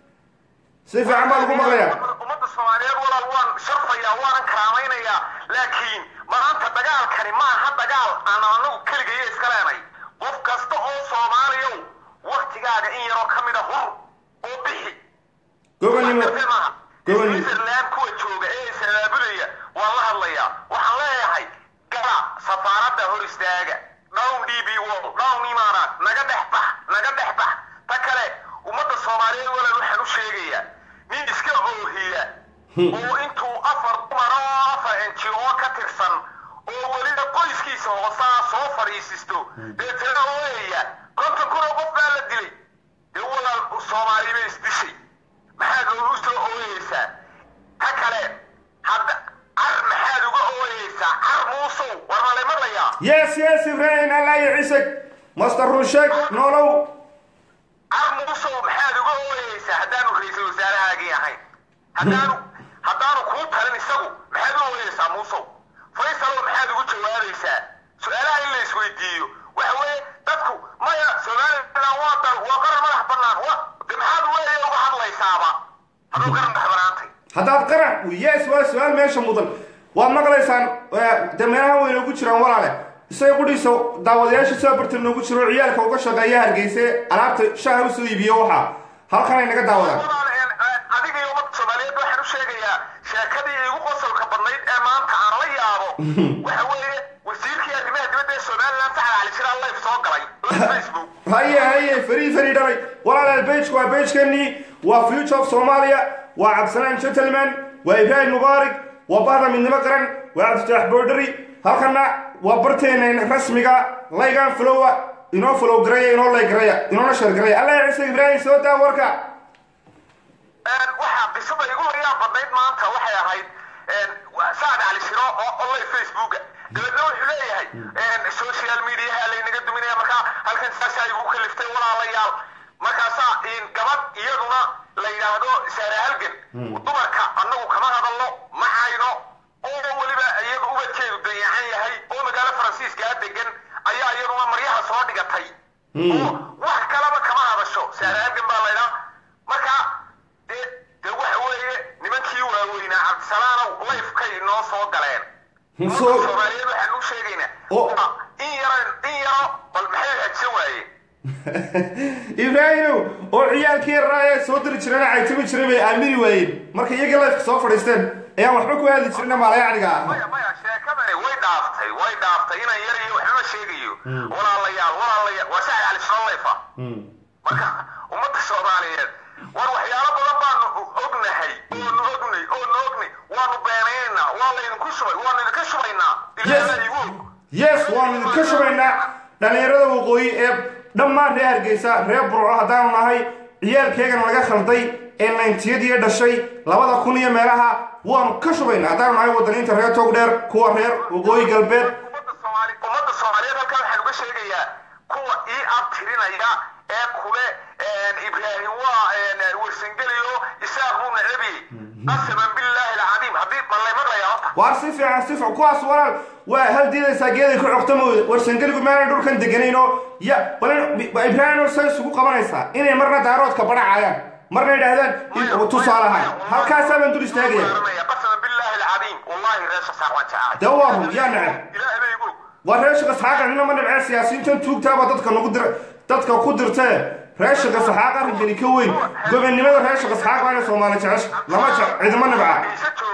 si fiican baa lagu maqlayaa ummadda Soomaaliyeed walaal waan sharfaya waan karaameynaya laakiin maanta dagaalkani ma aha dagaal aan anagu kaliya iska leenay qof kasta oo Soomaaliyo waqtigaaga in yaro kamid ah hur oo bixi gobanimo gobanimo Islaam ku jooga ee salaabulaya waa la hadlaya waxaan leeyahay gala safaarada hor istaaga down D B wall down imaaraat naga dhexbax naga dhexbax ta kale ummadda Soomaaliyeed walaal waxaan u sheegayaa nin iska oohiya oo intuu afar maro afar inji oo ka tirsan oo waliba qoyskiisa hoosa soo fariisisto deetana ooyaya konton kun oo qof baa la dilay ee walaal Soomaaliyeed isdishay maxaad ugu soo ooyaysaa ta kale hadda ar maxaad uga ooyaysaa ar muusow war ma lay maqlayaa yes yes Ibraahim Allah yaciisag master rushak nolow ar muusow maxaad uga ooyaysaa haddaanu ra'iisul wasaarahaagii ahayn haddaanu haddaanu kuu talin isagu maxaad uga ooyaysaa muusow faysal maxaad ugu jawaabaysaa su'aalaha in la isweydiiyo waxa weeye dadku maya Soomaaliland waa dal waa qaran madax bannaan waa maxaad weeye uga hadlaysaaba haduu qaran madax bannaantay haddaad qaran yes waa su'aal meesha mudan waad maqlaysaan dameeraha weyn ugu jiraan walaale isaga qudhiisa daawadayaasha soo bartay noogu jiro ciyaalka uga shaqeeya Hargeysa alaabta shaah u soo iibiyo waxa halkan ay naga daawadaan adiga iyo ummadda Soomaaliyeed waxaan u sheegayaa sheekadii igu qosolka badnayd ee maanta aan la yaabo waxa weeye wasiirkii arrimaha dibadda ee Soomaaliland Saxal Ali Shiraal live soo galay Facebook haye haye fari fari dhalay walaalaal بيجك وبيجكني وفيوتشر اوف صوماليا وعبد السلام جنتلمان وإبراهيم مبارك وبعض من مقرن وعبد الفتاح بودري هلكنا وبرتين رسميga laygan flow inoo flow gareeya inoo lay gareeya inoo shar gareeya alla ciise ibraahim soo daa warka een waxa qisada igu laga badnayd maanta waxay ahayd een saad ali shiro oo online facebook dabadna wuxuu leeyahay een social media ay naga duminaya marka halkan saas ay ugu kaliftay walaalayaal markaasa in gabad iyaduna la yiraahdo saara halgan dumarka annagu kama hadalno ma hayno oo waliba iyagu uga jeedo dayacan yahay oo magaalo Faransiiska degan ayaa iyaduna maryaha soo dhigatay wax kalaba kama hadasho saara halgan baa leeyahay marka de waxa weeye nimankii waaweynaa Cabdisalaam live ka inoo soo galeen soo Soomaaliyeed waxa uu sheegaynaa in yaro in yaro bal maxay hajsan waaye ibraahim oo ciyaalkii raaya soo diri jireen ay timi jireen ay aamini waayeen marka iyaga live soo fadhiisteen ayaa waxba ku hadli jireen maalayacniga maya maya sheekadani way dhaaftay way dhaaftay inaan yar iyo waxba sheegayo walaalayaal walaalayaal waa sax ali sallayfa marka ummadda Soomaaliyeed war waxyaalo badan baan ognahay oo ognay oo ognay waanu beenaynaa waa la idinku shubay waanu idinka shubaynaa ilaahay igu yes waanu idinka shubaynaa dhalinyarada waqooyi ee dhammaan reer Hargeysa reer Burco hadaan nahay ciyaalkeegana laga khalday ee ninety-yadii dhashay labada kun iyo meelaha waanu ka shubaynaa hadaan nahay wadaniinta reer Togdheer kuwa reer waqooyi galbeed ummadda Soomaaliyeed ummadda Soomaaliyeed halka waxaan uga sheegayaa kuwa ii abtirinaya ee kule إبراهيم وورسنجليو يساقون عبي قسما بالله العظيم حبيب الله مرة يا رب وارصف يا عصف كواس ورا وهل دي ساجيد كل عقتمو ورسنجليو ما ندور كان دجنينو يا ولا إبراهيم وسال سوق قبريسا إني مرة دارات كبر عيان مرة يدهن وتصالها هل كاسا من دور استاجي قسما بالله العظيم والله رئيس ساعة تعالى دوره يا نعم إلى أبي يقول ورئيس قصحاق عندنا من العيال سياسيين تنتوك تابا تدك نقدر تدك قدرته رئيس قصحاق رجلي كوين قبل نمر رئيس قصحاق على سومالي تعيش لما تع إذا ما نبع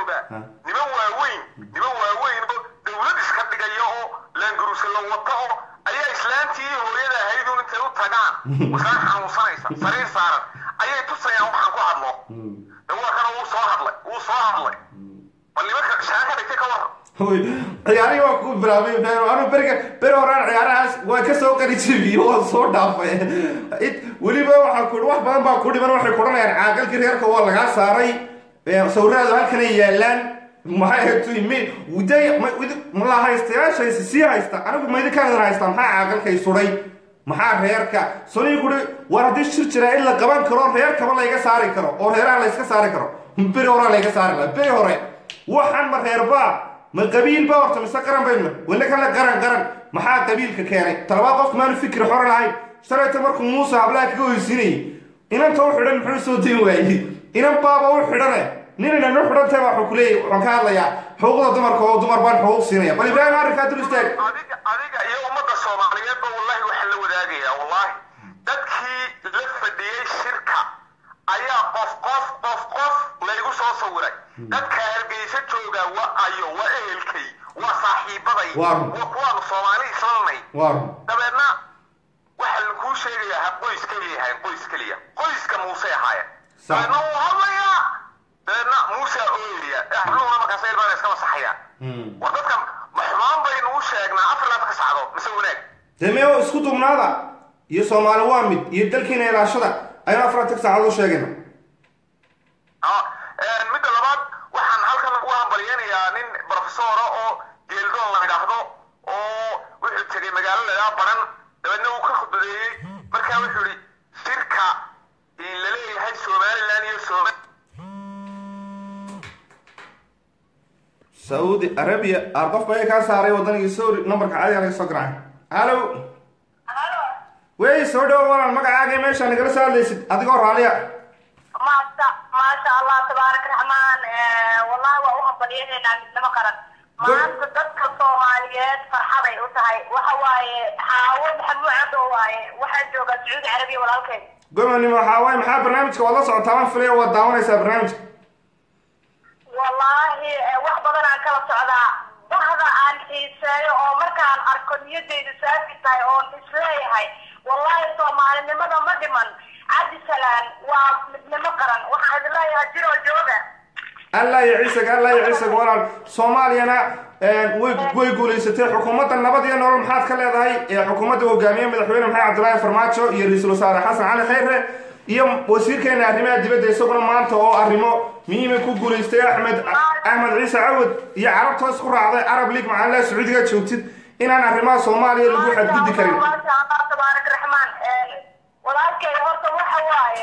نموا وين نموا وين دولة إسكت جايو لانجروس اللي وطأوا أي إسلامتي هو يدا هيدون أنت وطجان وصار حمصايسة صرير صار أي تصيا وحنا قعدنا هو كان هو صاحب له هو صاحب له واللي ما كان شاكر يتك ورا عياري وكل برامي بيرو أنا برجع بيرو ران عياري وكسو كان يجيبي هو صوت دافع ولي بقى حكون واحد بقى بقى كل مرة حكونا يعني عاقل كرير كوال غاز صاري صورة ده كان يلان ما هي تويمين وده ما لا هيستيا شيء سيا هيستا أنا ما يدك كان هيستا ما عاقل كي صوري ما هيركا صوري يقول ورديش شرط إلا قبل كرار هير كمان لا يجا صاري كرو أو هير على يسكا صاري كرو بيرو ران لا يجا صاري لا بيرو ران وحن ما هير بقى ما قبيل باورت مسكرن بيننا ولا كان قرن قرن ما حد قبيل ككيري ترى قف ما نفكر حر العين اشتريت مركم موسى عبلاك جوي سني إن أنت وحدن حرسو ديوي إن بابا وحدنا نينا نحدن تبع حكولي وكان لا يا حقوق دمر كو دمر بان حقوق سنية بل إبراهيم عارف هذا الاستاذ أديك أديك يا أمة الصوماليات والله وحل وذاقي يا والله تدكي لف دي الشركة أيا قف قف قف قف لا يقول صوري dadka hargeysa jooga waa ayo waa ehelkay waa saaxiibaday waa kuwa Soomaali islanay dabeedna waxa la ku sheegayaa qoys kaliya hay qoys kaliya qoyska Muuse ahaaya saano hadlaya dabeedna Muuse ooyaya ahluuna ma ka soo ilbaan iska saxiya war dadka maxmaan baynu u sheegnaa afar laad ka sacdo mise wanaag demeeyo isku dumnaada iyo Soomaali waa mid iyo dalkiina ilaashada ayaan afar laad ka sacdo u sheegnaa mid labaad waxaan halkan ugu hambalyeeyaa nin professor oo geeldoon la yiraahdo oo wuxuu tagay magaalada la baran dabadna uu ka khudbeeyay markaa wuxuu yiri shirka in la leeyahay Soomaaliland iyo Soomaali Saudi Arabia arqaf bay ka saaray wadaniga Saudi numberka caadi ah soo garan halo halo way soo dhawaad magacaaga meesha nagala saadaysid adigoo raaliya ما شاء الله تبارك الرحمن والله وأوهم بليهنا مثل ما قرن ما أنت تذكر الصوماليات فرحضي وتهاي وحواي حاول بحمو عبدو واي واحد جوغا سعودي عربي ولا الكي قمني ما حواي محا برنامجك والله صعب طبعا فليه وداونا يسا برنامج والله واحد بدنا عن كلا سعودة بهذا عن حيساي أو مركان أركون يدي لسافي تاي أو إسلاي هاي والله الصومالي لماذا مدمن cabdi salaan waa midnimo qaran waxaan idin leeyahay jiro jooga allah yaciisag allah yaciisag walaal soomaaliyana way way guulaysatay xukuumadda nabad iyo nolol maxaad ka leedahay ee xukuumadda hogaamiye madaxweyne maxamed cabdilaahi farmaajo iyo ra-iisul wasaare xasan cali khayre iyo wasiirkeena arrimaha dibadda isaguna maanta oo arrimo muhiima ku guulaystay axmed axmed ciise cawad iyo carabta isku raacday arab league macalaa sacuudiga joogtid inaan arrimaha soomaaliya lagu xadgudbi karin maasha allah tabaarak raxmaan walaalkay horta waxa waaye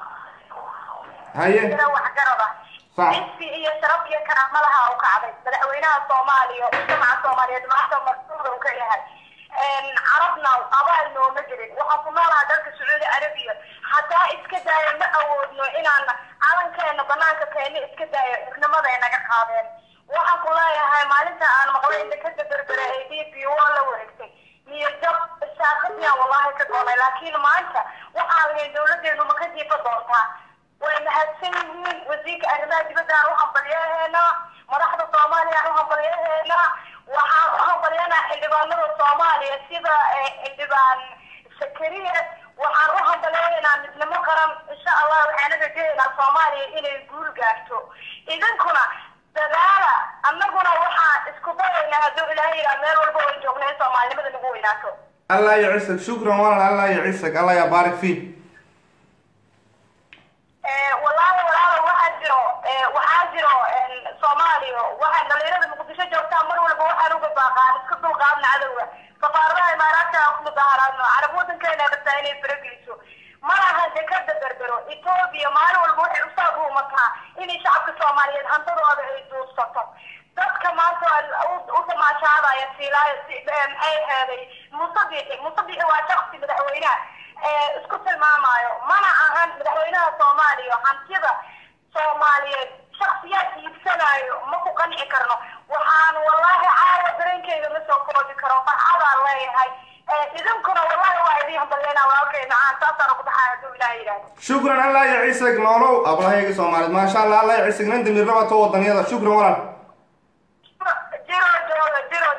haye waxgarada عزي هي شرف هي كرامة لها وكعبة مدحوينها الصومالي ومجتمع الصومالي جماعة مرسولة وكيها عربنا وقضاء انه مجرد وحصلنا لها دولة السعودية العربية حتى اسكدايا مأود انه إنا عالم كأنه بناك كأنه اسكدايا احنا ماذا ينقى قادم وحصل لها هاي مالنتا انا مقضي انك كنت دربرا ايدي في ولا ورقتي هي الجب الشاقتني والله كدولة لكن ما انت وحاولين دولة انه ما كنت يفضلها ومهدسنين وزيك أرماء جبدا روحا بلياهينا مرحبا الصوماليا روحا بلياهينا وحا بليانا حلبان نرو الصوماليا سيدا حلبان سكرية وحا روحا بلياهينا مثل مقرم إن شاء الله وحانا جينا الصوماليا إلي يقول قارتو إذن كنا دلالة أما كنا وحا اسكباينا هدو إلهي الأمير والبوين جوغنين صومالي ماذا نقويناتو الله يعيسك شكرا والله الله يعيسك الله يبارك فيك والله والله واحد جرو واحد جرو الصومالي واحد دليل المقدسة جوتها مر ولا بواحد روح باقان اسكتوا قابنا عدوه فقارنا إماراتها أخذ ظهرنا عربوتن كنا بالتالي فرقليسو ما لها ذكر دربرو إثيوبيا ما له البوح أستاذه مكها إني شعب الصومالي هنطروا هذا يدوس فقط ضد كمان سؤال أو ما شاء يسيلا أي هذه مصدق مصدق هو شخص بدأوينا isku tilmaamayo mana ahan madaxweynaha Soomaaliya hantida Soomaaliyeed shakhsiyaad iibsanayo ma ku qanci karno waxaan wallahi caawa dareenkeyga ma soo koobi karo farxada leeyahay idinkuna wallahi waa idin hambalyeena walaalkayna aan taasana ku dhaxay haduu ilaahay yiraahdo shukran allah yaciisag noolow ablahayga Soomaaliyeed ma sha Allah allah yaciisag nan damir raba to wadaniyada shukran walaal jiro jiro jiro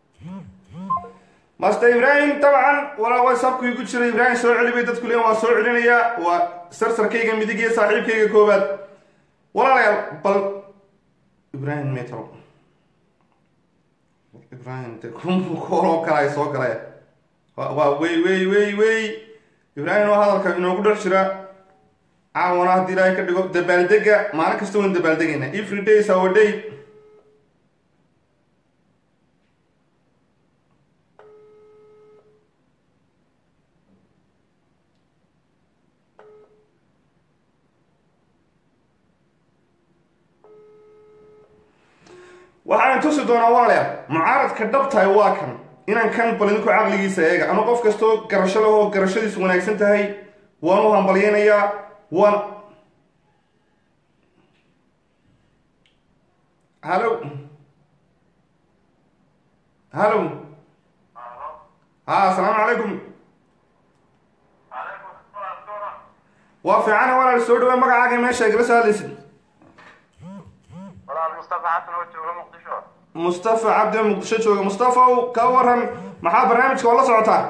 ماستر إبراهيم طبعا ولا وصفك يقول شر إبراهيم سوى علي بيتك كل يوم سوى علينا وسرسر كيجا مديجي صاحب كيجا كوبات ولا لا بل إبراهيم ميترو إبراهيم تكون كورو كلاي سو كلاي وي وي وي وي إبراهيم وهذا الكلام نقول شراء عاونا ديراي كدغو دبالدغا ما كستون دبالدغينا every day is our day waxaan tusi doonaa walaalayaal mucaaradka dhabtahay waa kan inaan kan balinku caqligiisa eega ama qof kastoo garasho leh oo garashadiisu wanaagsan tahay waan u hambalyeynayaa waan hallo hallo ha asalaamu calaykum waa fiicana walaal soo dhawaa magacaaga meesha igala soo hadlaysid مصطفى عبد المقدشة مقدشة مصطفى عبد المقدشة مصطفى كورن محا برنامج ولا صوتها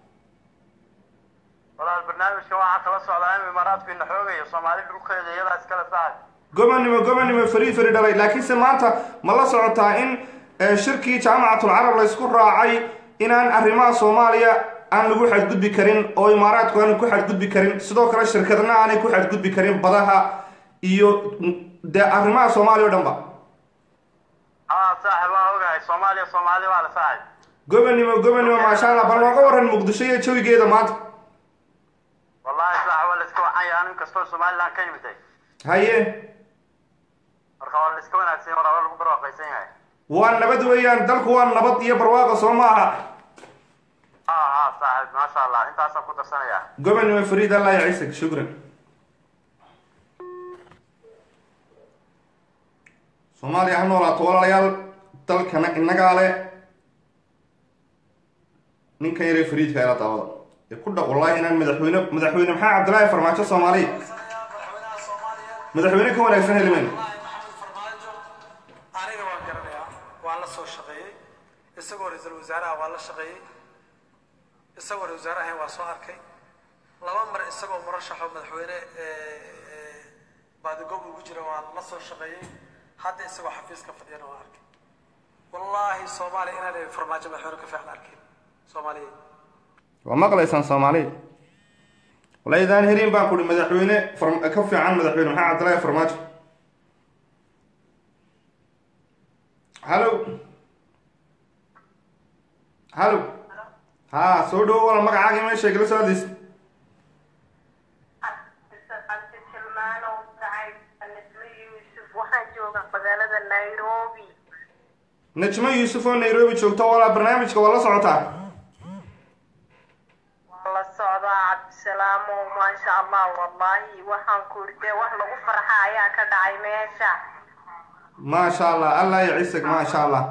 والله البرنامج كمان على صوت العام الامارات في النحويه الصومالي بروكه يلا اسكلا ساعه قمني قمني من فريد فريد علي لكن سمعت ما لا صوتها ان شركه جامعه العرب لا اسكو راعي ان ان اريما Soomaaliya aan lagu xad gudbi karin oo imaaraadku aan ku xad gudbi karin sidoo kale shirkadana aan ku xad gudbi karin badaha iyo de arrimaha Soomaaliya oo dhanba اه صاحب اوغاي Soomaaliya Soomaali waa la saacay gobanimo gobanimo ma sha Allah bal looga waran Muqdisho iyo jawigeeda maanta wallahi sax wala isku cayaan kasto Soomaaliland ka yimid haye marka wala isku wanaagsan wala lagu barwaaqaysan yahay waa nabad weeyaan dalku waa nabad iyo barwaaqo Soomaaliya اه اه صاحب ما شاء الله انت اصلا كنت سنه gobanimo Fariid Allah yaciisag shukran Soomaaliya ha noolaato walaalayaal dalkana inaga le ninka yare Fariidka ila daawada ee ku dhaq wallahi inaan madaxweyne madaxweyne maxaa Cabdilaahi Farmaajo Soomaali madaxweyne ka wanaagsan helmeen aniga waan garanayaa waan la soo shaqeeyay isagoo ra'iisul wasaaraha waan la shaqeeyay isagoo ra'iisul wasaaraha waan soo arkay laba mar isagoo murashaxo madaxweyne baadigob ugu jira waan la soo shaqeeyey hadda isagoo xafiiska fadhiyana waan arkay wallaahi soomaaliya inaan farmaajo madaxweyne ka fiican arkin soomaaliya waa maqlaysaan soomaaliya wallaahi idaan heriin baan kudhi madaxweyne ka fiican madaxweyne maxaa cabdillaahi farmaajo hallo hallo haa soo dhawo wala magacaagii meesha igala soo hadlaysa najmo yuusuf oo nairobi joogto walaa barnaamijka waa la socotaa waa la socdaa cabdisalaamo maasha allah wallaahi waxaan ku iri dee wax lagu farxa ayaa ka dhacay meesha maasha allah allah ya ciisag maasha allah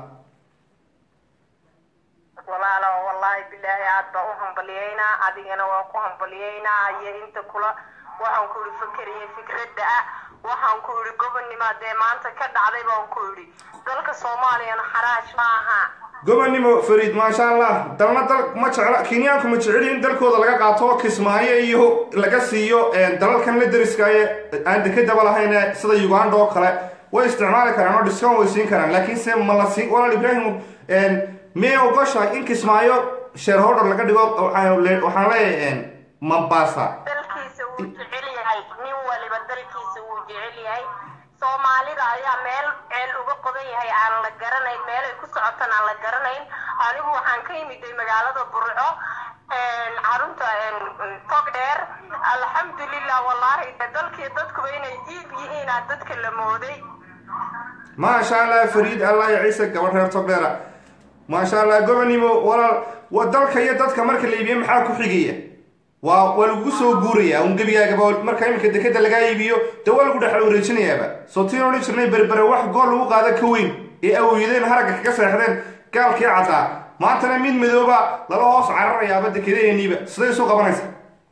walaalo wallaahi bilaahi aad baa u hambaliyeynaa adigana waa ku hambaliyeynaa iyo inta kula waxaan ku iri fikeriye fikradda ah waxaan ku iri gobonnimo dee maanta ka dhacday baan ku iri dalka soomaaliyana xaraash ma aha gobonnimo fariid maasha allah dalna dal ma jecla kenyaanku ma jecel in dalkooda laga qaato kismaayo iyo laga siiyo dalalkan la deriskaaye aan dekadaba lahayn sida uganda oo kale way isticmaali karaan oo discount way siin karaan laakiin se ma la siin walaal ibraahim mee ogosha in kismaayo shareholder laga dhigo waxaan leeyahay mambasa dalkiisa wuu jecel yahay nin waliba dalkiisa wuu jecel yahay soomaalida ayaa meel ceel uga qodan yahay aan la garanayn meelay ku socotaan aan la garanayn anigu waxaan ka imiday magaalada burco carunta togdheer alxamdulilah wallaahi dalkii dadkuba inay iib yihiin aa dadka la mooday maasha allah fariid allah ya ciise gabadh reer togdheera maasha allah gobonnimo walaal waa dalka iyo dadka marka la iibiyo maxaa ku xigaya waa waa lagu soo guurayaa un gebigaagaba marka iminka dekeda lagaa iibiyo dee waa lagu dhex wareejinayaaba soo tiin odhan jirnay berbere wax gool lagu qaada ka weyn ee awoodeen haragga kaga seexdeen gaalkii caddaa maantana mid midooba lala hoos cararayaaba dekedaheeniiba siday isu qabanaysa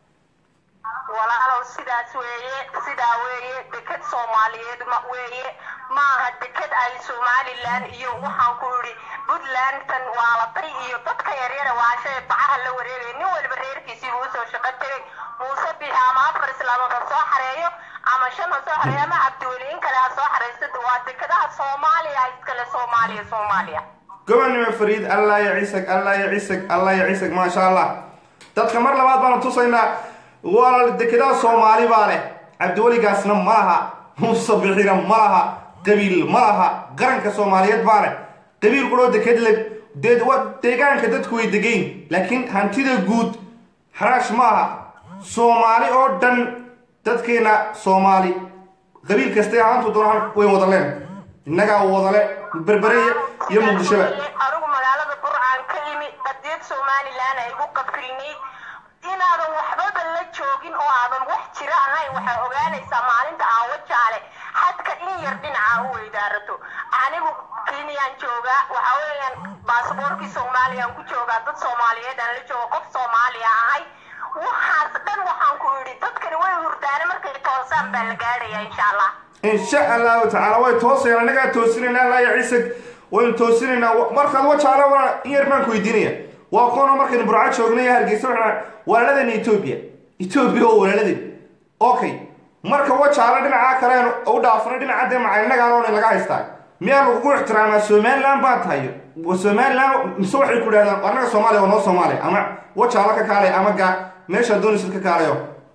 walaalow sidaas weeye sidaa weeye deked soomaaliyeed ma weeye maaha deked ay somalilan iyo waxaan ku idhi puntlandtan waalatay iyo dadka yaryara waashae bacaha la wareegay nin waliba reerkiisiibu usoo shaqo tegay muuse bixi ama afar islaamood ha soo xareeyo ama shan ha soo xareeyo ama cabdiweli in kale ha soo xareysada waa dekedaha soomaaliya iskale soomaaliya soomaaliya gobonnimo fariid allah ya ciisag allah ya ciisag allah ya ciisag maasha allah dadka mar labaad baanu tusaynaa walaal dekedaha soomaali baa leh cabdiweligaasna ma laha muuse bixina ma laha qabiil ma laha qaranka soomaaliyeed baa leh qabiil quroo deked le deegaanka dadku way degayn laakiin hantida guud xaraash ma aha soomaali oo dhan dadkeena soomaali qabiil kastay ahaantu doonaan way wadaleen innagaa wadale berbere iyo muqdishoba anigu magaalada burcaan ka imi qadiyad somalilan ay igu qafilnay inaadan waxbaba la joogin oo aadan wax jira ahayn waxaa ogaanaysaa maalinta aan wajaale xadka in yar dhinaca u weydaarato anigu kenyaan joogaa waxaa weeyaan baasaboorkii soomaaliyaan ku joogaa dad soomaaliyeed aan la jooga qof soomaaliya ahay waxaas dhan waxaan ku idhi dadkani way hurdaane markay toosaan baa la gaadhaya insha allah insha allahu tacaala way toosayaan annagaa toosinaynaa allah ya ciisag waynu toosinaynaa markaad wajaale waa in yar baan ku weydiinaya waa qono markaynu burco joognay hargeysa waxaa walaaladeen etoobiya etoobiya oo walaaladeen okay marka wajaale dhinacaa kaleenu u dhaafnay dhinaca dee macalinagaanoona laga haystaa miyaa lagugu ixtiraamaa somaliland baa tahay somaliland mise waxay ku idhahdaan annaga soomaaliya waa noo soomaaliya ama wajaalo ka kaalay ama gaa meeshaa doonaysid ka kaalayo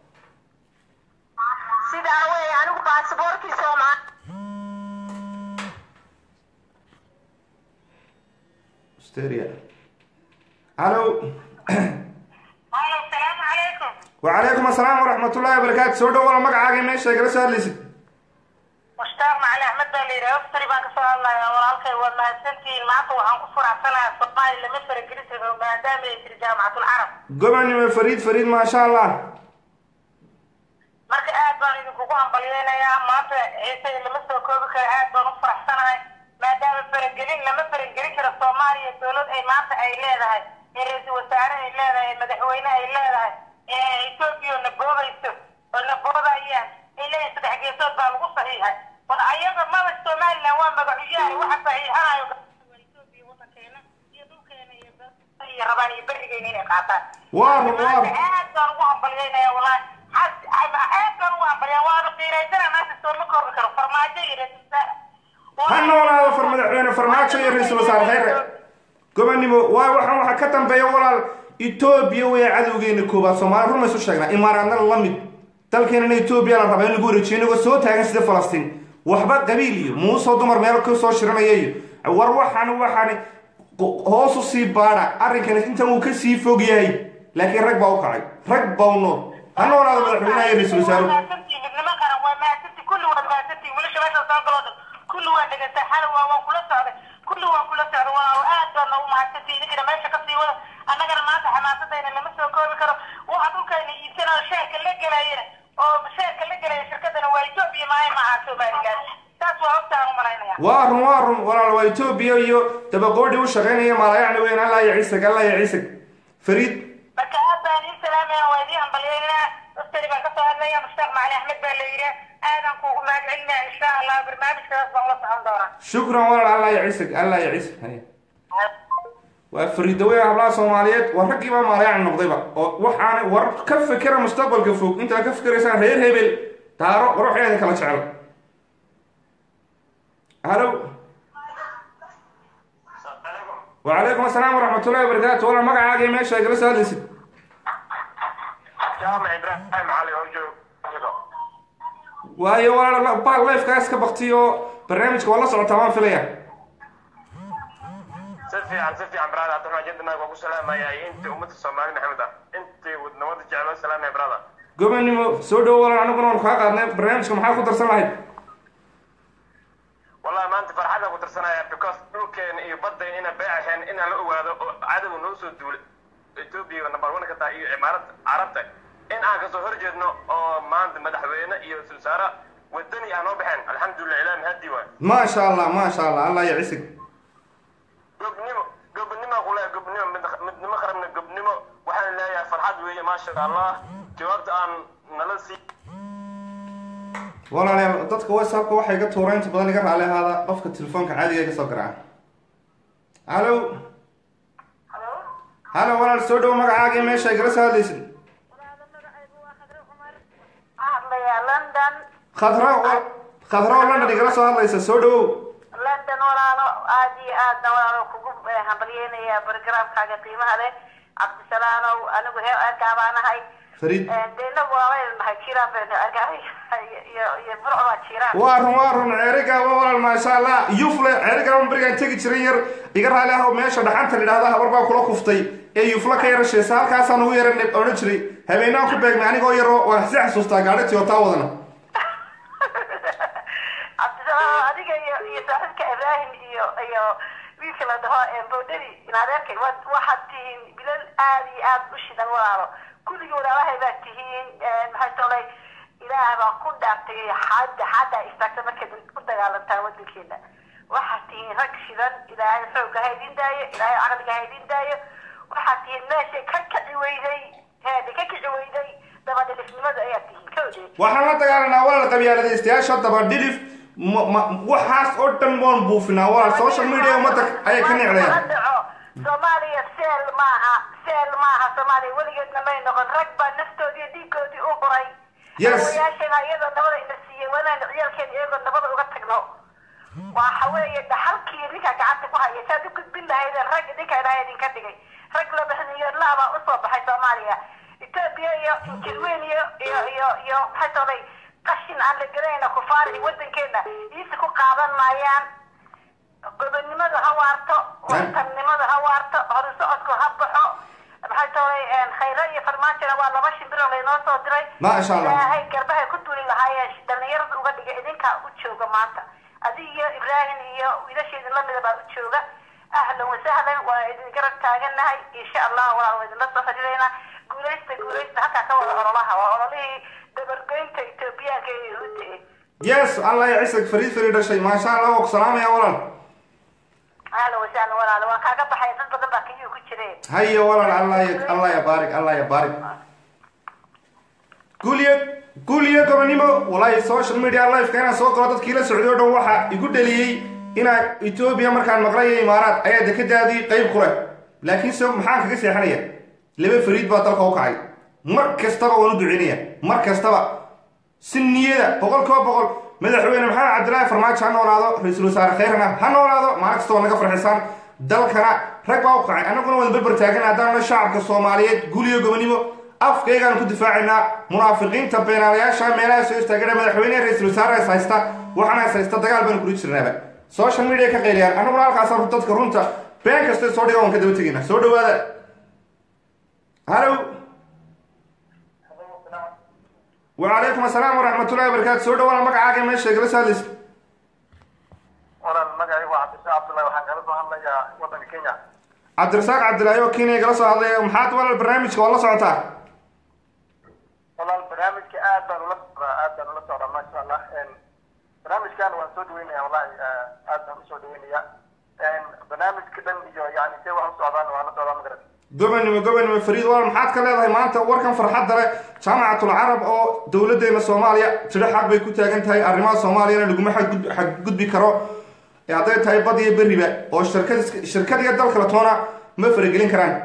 sidaa wey anigu baasaboorkii soomaali ستيريا الو السلام عليكم وعليكم السلام ورحمة الله وبركاته سو دو ولا مقعاقي ميشا قلا سهليسي مشتاق معنا أحمد باليري أفتري بانك سؤال الله يا ولالكي والله سنتي معطوا عن كفر عسنة صباحي لما فرق جريسي ما دام في جامعة العرب قبعني من فريد فريد ما شاء الله marka aad baan idinkugu hambalyeynaya maanta ciise lama soo koobi karo aad baan u faraxsanahay maadaama faragelin lama faragelin karo soomaaliya dowlad ay maanta ay leedahay ee ra-iisul wasaare ay leedahay ee madaxweyne ay leedahay ee etoobiya na boobayso oo na boodayaan ay leedahay saddex geesood baa lagu saxiixay war ayaga maba somaliland waa magacuyaari waxa saxiixanayo etoobiya wadankeena iyo dhulkeena iyo rabaan iyo berrigeena inay qaataan waa baan ugu hambalyeynaya wallahi aad baan ugu hambalyaa waana qiiraysana maanta soo ma koobi karo farmaajo iyo ra-iisul ha noolaado far madaxweyne farmaajo iyo ra-iisul wasaare khayre gobonimo waa waxaan waxaa ka dambeeya walaal etoobiya way cadowgeena koobaad soomaali run maysu sheegnaa imaaraadna la mid dalkeenana etoobiya la rabaa in lagu wareejiyo inagoo soo taagan sida falastiin waxba qabiil iyo muusoo dumar meel ka soo shiranaya iyo war waxaan waxaan hoosu sii baadha arrinkan intan uu ka sii fog yahay laakiin rag baa u kacay rag baa u nool ha noolaado madaxweynaha iyo ra-iisul wasaaruhu midnimo qaran waa mahadsanti kulli waa mahadsanti wiilasha meesha soo galoo dhan kulli waa dhegantay xal waa waan kula socday kulli waan kula socday waa aad baan noogu mahadsanti idinkana meesha ka sii wada annagana maanta xamaasadayna lama soo koobi karo waxa dhulkayna iibsanao sheerka la gelayana oo sheerka la gelaya shirkadana waa etoobiya maahay maaha somaliland taas waa ogtaan u malaynaya waa run waa run walaal waa etoobiya iyo dabaqoodhi u shaqaynaya maalayacni weyn allah ya ciisag allah ya ciisag fariid marka aad baan ii salaamaya waa idiin hambalyeynaa daftari baan kasoo hadlaya mushtaaq macali axmed baa la yidhi aadan kuugu mahad celinaya insha allah barnaamijkaas baan la socon doonaa shukran walaal allah ya ciisag allah ya ciisag waa fariidawey hablaha soomaaliyeed waa raggii baa maalayacni noqdayba oo waxaana war ka fikira mustaqbalka fog intaad ka fikiraysaan reer hebel daaro war waxeeda kala jecel halo وعليكم السلام ورحمة الله وبركاته والله مقع عاقي ماشي اقرأ سادة ست جامع إبراهيم علي وجو وهي والله بار لايف كاسكا بقتيو برنامجك والله صعب تمام في ليا سفي عن سفي عن برادة عبد الرحمن جدنا وابو سلام يا انت أمة الصومالي محمدة انت ونواد الجعلو سلام يا برادة قبل اني سودو والله انا كنا نخاق عدنا برنامجكم محاكو درسان لاهي والله ما انت فرحانة وترسنا يا بيكوس لوكين اي بدي انا باعشان انا لو عدو نوسو دول إثيوبيا نمبر واحد كتا اي عمارة عربتك in aan kasoo horjeedno oo maanta madaxweyne iyo wasaare wadani aan oo bixin alxamdulilah ilaahay mahadi waay ma sha Allah ma sha Allah Allah ya ciisig gobnimo gobnimo qulay gobnimo midnimo qaranna gobnimo waxaan leeyahay farxad weeye ma sha Allah jawaabta aan nala sii walaalayaal dadka WhatsApp-ka waxay ka tuureen inta badan iga raali ahaada qofka telefoonka caadiga ah ka soo garaaca halo halo walaal soo dhow magacaaga meesha ay kala soo hadlaysid لندن خضراء خضراء لندن igala soo hadlaysa soo dhawow لندن walaalo aad iyo aadna walaalo kugu hambalyeynaya barnaamijkaaga qiimaha leh cabdisalaanow anigu heer argaabaanahay fariid deena walaalahay jiraan baan argaahay iyo iyo burcba jiraan waa run waa run ceeriga walaal ma sha Allah yufle ceeriga aan barigan tagi jiray yar iga raali ah oo meesha dhaxanta lidhaahda habar baa kula kuftay ee yufle ka yarashay halkaas aan ugu yaran oran jiray habeenaan ku beegmay anigoo yaro waan si xasuustaa gaadhati oo taa wadana cabdisalaam adiga iyo iyo saaxiibka Ibrahim iyo iyo wiilka la dhaho ee boodari inaadarkay waxaad tihiin bilal aad iyo aad u shidan walaalo kulligii walaalahay baa tihiin maxay tolay ilaahay baa ku dhaartay xadda xadda istaagta markaad ku dagaalantaan wadankeena waxaad tihiin rag shidan ilaahay xoogga ha idin daayo ilaahay caqliga ha idin daayo waxaad tihiin meesha ka kici weyday heeda ka kici weyday dabadhilifnimada ayaa tihiin kawdee waxaan la dagaalanaa walaal qabyaaladayaasha dabadhilif waxaas oo dhan waan buufinaa walaal social media ummadda ayay ka niclayaan soomaaliya seel maaha seel maaha soomaaliya weligeedna may noqon rag baa naftoodii dhiigoodii u qoray awayaashana iyadoo nabada ina siiyey wanaan ciyaalkeena iyagoo nabada uga tagno waxa weeye dhaxalkii idinka gacanta ku haya saad u gudbin lahaydeen rag idinka ilaahay idinka dhigay rag la baxniyo laabaa usoo baxay soomaaliya etoobiya iyo injilweyn iyo iyo iyo iyo maxay tolay qashin aan la gelayna kufaari wadankeena iisi ku qaadan maayaan gobonnimada ha waarto watannimada ha waarto horu socodku ha baxo maxay tolay khayra iyo farmaajona waa laba shimbiro laynoo soo diray maasha Allah ilaahay garbahay ku duuli lahaayeen dhalinyarada uga dhigay idinkaa u jooga maanta adiga iyo Ibrahim iyo wiilasheeda lamida baa u jooga ahlan wasahlan waa idin garab taaganahay insha Allah waa idin la soo xiriirayna guulaysta guulaysta halkaa ka wada ololaha waa ololihii dabargoynta Itoobiyaanka ee Yahuudda yes Allah ya ciisag fariid fariid dhashay maasha Allah waa ku salaamaya walaal ahlan wasahlan walaal waa kaaga baxay dad badan baa kiyuu ku jireen haye walaal Allah ya Allah ya baarik Allah ya baarik guuliye guuliye gobonimo wallahi social media live kana soo qoro dadkii la socday oo dhan waxa igu dhaliyay ina Ethiopia markaan maqlay imaaraad ayaa dekadaadii qayb ku leh laakiin soo maxaan kaga seexanaya laba fariid baa dalka u kacay mar kastaba waan u duceynaya mar kastaba si niyada boqol kiiba boqol madaxweyne maxamed cabdilaahi farmaajo ha noolaado ra-iisul wasaare khayrana ha noolaado maalin kasta waa naga farxisaan dalkana rag baa u kacay annaguna waan berber taagan haddaanna shacabka soomaaliyeed guliyo gobonimo afkaygaan ku difaacaynaa munaafiqiinta beenaalayaasha meelaha soo istaagana madaxweyneha ra-iisul wasaare is haysta waxaana is haysta dagaal baan kula jirnaaba social media ka qayliyaan annaguna halkaasa dadka runta been kasta soo dhiga waan ka daba tegayna soo dhawaada halo وعليكم السلام ورحمة الله وبركاته سو دوانا مقعاقي ماشي قل سادس ولا المقعي وعبد الرساق عبد الله وحان قلت وحان ليا وطن كينيا عبد الرساق عبد الله يو كينيا قل سادس ومحات ولا البرنامج والله سعطا والله البرنامج كآدان ولا آدان ولا سعطا ما شاء الله برنامج كان وانسود وينيا والله آدان وانسود وينيا برنامج كدن يعني سيوا هم سعطان وانا سعطان مقرد gobonnimo gobonnimo fariid walaal maxaad ka leedahay maanta warkan farxadda leh jaamacatul carab oo dowladdeena soomaaliya tiro xaq bay ku taagan tahay arrimaha soomaaliyana laguma xadgudbi karo hadday tahay bad iyo berriba oo shirkad shirkad iyo dal kale toona ma faragelin karaan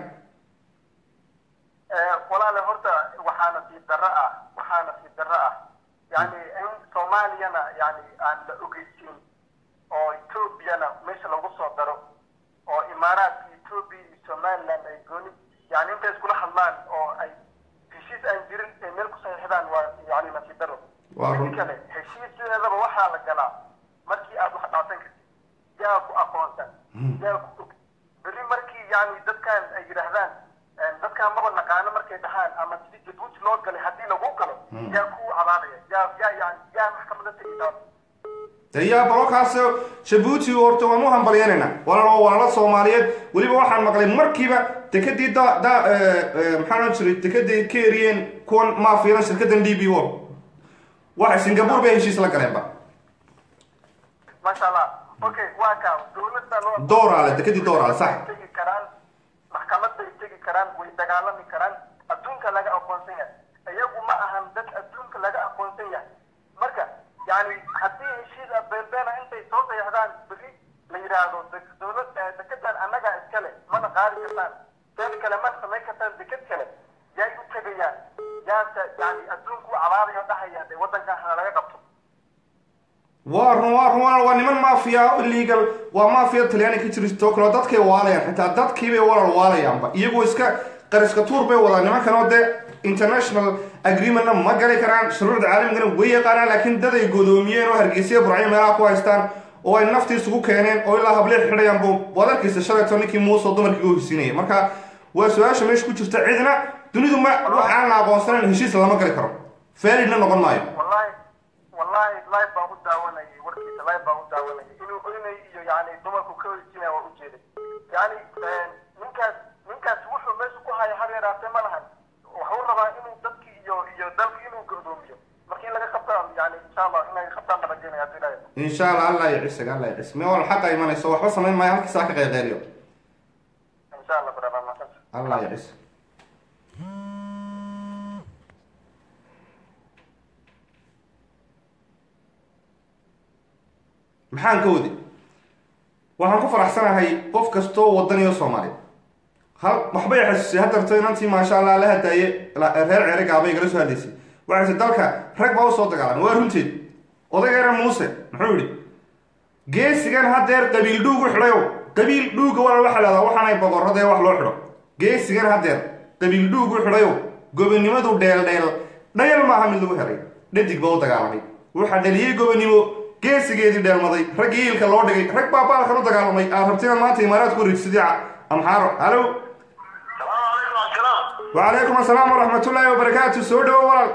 walaale horta waxaana sii darro ah waxaana sii darro ah yani in soomaaliyana yani aan la ogeysiin oo etoobiyana meesha lagu soo daro oo imaaraadka etoobiya iyo somaliland ay gooni yani intay iskula hadlaan oo ay heshiis aan jirin ay meel ku saxiixdaan waa yani nasiib daro mid kale heshiisyadeedaba waxaa la galaa markii aad wax dhaafsan kartid yaa ku aqoonsan yaa ku og berri markii yani dadkan ay yidhaahdaan dadkaan maba naqaano markay dhahaan ama sidii jabuuti loo galay haddii lagu galo yaa ku cabaadaya yaa yaa yani yaa maxkamada tegida yaa balokaas jabuuti horta waan u hambalyeynayna walaalo walaalo soomaaliyeed weliba waxaan maqlay markiiba dekadii da da maxaa loo jiray dekadii ka eriyeen kuwan maafiilan shirkadan d b o waxay singapore bay heshiis la galeenba masha allah okay waa kaa dowladda loo dooraale dekadii dooraale sax tegi karaan maxkamad bay tegi karaan way dagaalami karaan adduunka laga aqoonsan yahay iyagu ma ahan dad adduunka laga aqoonsan yahay marka يعني حتى شيء بيننا أنت صوت يهدان بري ليرادو دولة دكتور أنا جا إسكالة ما نقاري كتان تاني كلامات سمعي كتان دكتور كله جاي كتجيان جا يعني أدونكو عراري هذا هي ده وده كان هذا قبته وارن وارن وارن ونمن مافيا illegal ومافيا تلياني كتير توكلو دتك واليان حتى دتك بي ولا واليان با يجو إسكا قريسك تور بي ولا نما كانوا ده international agreement ma gali karaan shuruucda caalamiga way yaqaanaan laakiin dad ay godoomiyeen oo hargeysa burcay meelaha ku haystaan oo ay naftiisa ugu keeneen oo ilaa hableed xidhayaan buu wadarkiisa shalayto ninkii muuso dumarkii u hisiinayay marka waa su-aasha meesha ku jirta cidna dunidu ma waxaan la aqoonsanayn heshiis lama gali karo faalidna noqon maayo wallahi wallahi live baan u daawanayay warkiisa live baan u daawanayay inuu inay iyo yani dumarku ka hojinaya waa u jeeday yani ninkaas ninkaas wuxuu meesha ku haya har yaraatee ma lahan wuxuu rabaa inuu dadkii iyo iyo dalkii inuu godoomiyo markii laga qabtaan yani insha allah inay qabtaan darajeenaya hadii insha allah allah yicisaga allah yicis me wal xaqa imanayso waxba samayn maayo halkiisa ka qeeqeeriyo insha allah barabama allah yicis maxaan ka wadi waxaan ku faraxsanahay qof kastoo wadaniyo soomaaliya hal waxbay xasuusay hadarto inantii maasha allah la hadaaye reer ceerigaabay igala soo hadlaysay waxayse dalka rag baa u soo dagaalamay waa runteed odaygeera muuse muxuu yidhi geesigan hadeer qabiil dhuug u xidhayow qabiil dhuuga walaal waxa leedaa waxaanay boqorrada ee wax loo xidho geesigan hadeer qabiil dhuug u xidhayow gobonnimadu dheeldheel dhayal maaha mid lagu helay dhadig baa u dagaalamay waxaa dhaliyey gobonnimo geesigeedii dheelmaday raggii iilka loo dhigay rag baa baalkan u dagaalamay aad rabtina maanta imaaraadku wareegsadii amxaaro halo وعليكم السلام ورحمة الله وبركاته سودو ورال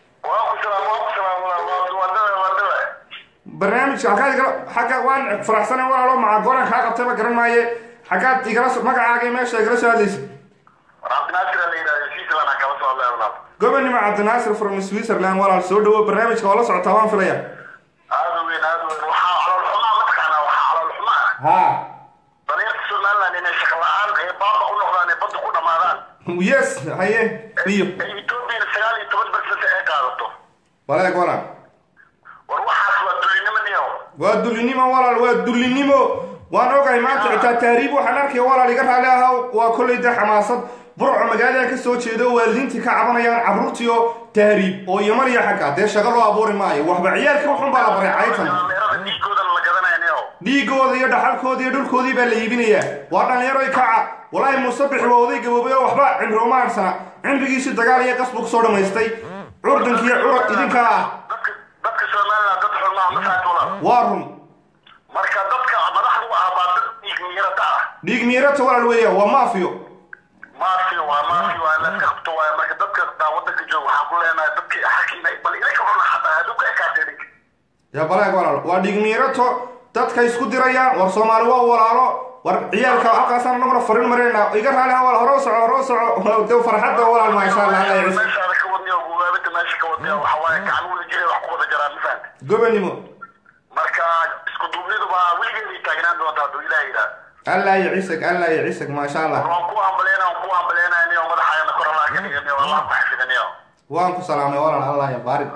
برنامج حكاية حكا وان فرحسنا ورالو مع قرن حاجة بتبقى قرن معي حكاية يجلس مقع عاقي ماشي يجلس هذا عبد الناصر اللي سويسرلاند كما سؤال الله قبل مع عبد الناصر from سويسرلاند ورال سودو برنامج والله صعد طوان في الأيام هذا وين هذا وين وحا على الحمار متكنا وحا على الحمار ها طريقة سويسرلاند لأن الشغلان هي بابا أقول لك أنا بدي كنا ماران يس هاي ايوه إثيوبيا السجال يتوجد بس إيقاظته ولا ولا وروح حسب الدولينيما اليوم والدولينيما ولا والدولينيما waan ogahay maanta xitaa tahriib waxaan arkaya walaal iga raali ahaa waa kolley de xamaasad burco magaalada ka soo jeedo waalidiintii ka cabanayaan carruurtii oo tahriib oo yaman iyo xagga dee shaqo loo abuuri maayo waxba ciyaalka waxun baa la baray caytan dhiigooda iyo dhaxalkooda iyo dhulkoodii baa la iibinayaa waa dhallinyaroy kaca walaahi muuse bixi waa oday gaboobay oo waxba cimri uma harsana cimrigiisii dagaal iyo qasbu kusoo dhammaystay curdankiiyo cura idinkaa ah dadka Soomaaliland dad xulmaa ma faatuula waa run marka dadka madaxdu ah baa dad dhiig miirata ah dhiig miirata walaal weeya waa maafiyo maafiyo waa maafiyo waa la qabto waa marka dadka daawadda jooga waxaan ku leenahay dadkii xakiina bal ilaa ka xulna xataa aduka ka kaatay ya balaag walaal waa dhiig miirato dadka isku dirayaan war Soomaali waa walaalo war ciyaalka halkaasaan anaguna farin marayna iga raali ah walaal hore soco hore soco dee farxadda walaal ma sha Allah Allah yacisa meesha ka wadniyo gubaabada meesha ka wadniyo waxa waaye gacan wada jiray wax ku wada jaraan ma fahanti gobanimo marka isku duubnidu baa weligeed taagnaan doonta haduu ilaahay yiraahdo Allah yacisag Allah yacisag ma sha Allah waan ku ambaleena waan ku ambaleena inuu madaxayna kor Allah ka dhigayo Allah ku xifdinayo waan ku salaamay walaal Allah ya baarik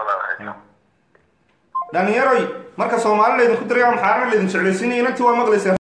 dhalinyarooy marka Soomaaliland ku diraya maxaa la idin jeclaysiinay intii waa maqlaysaa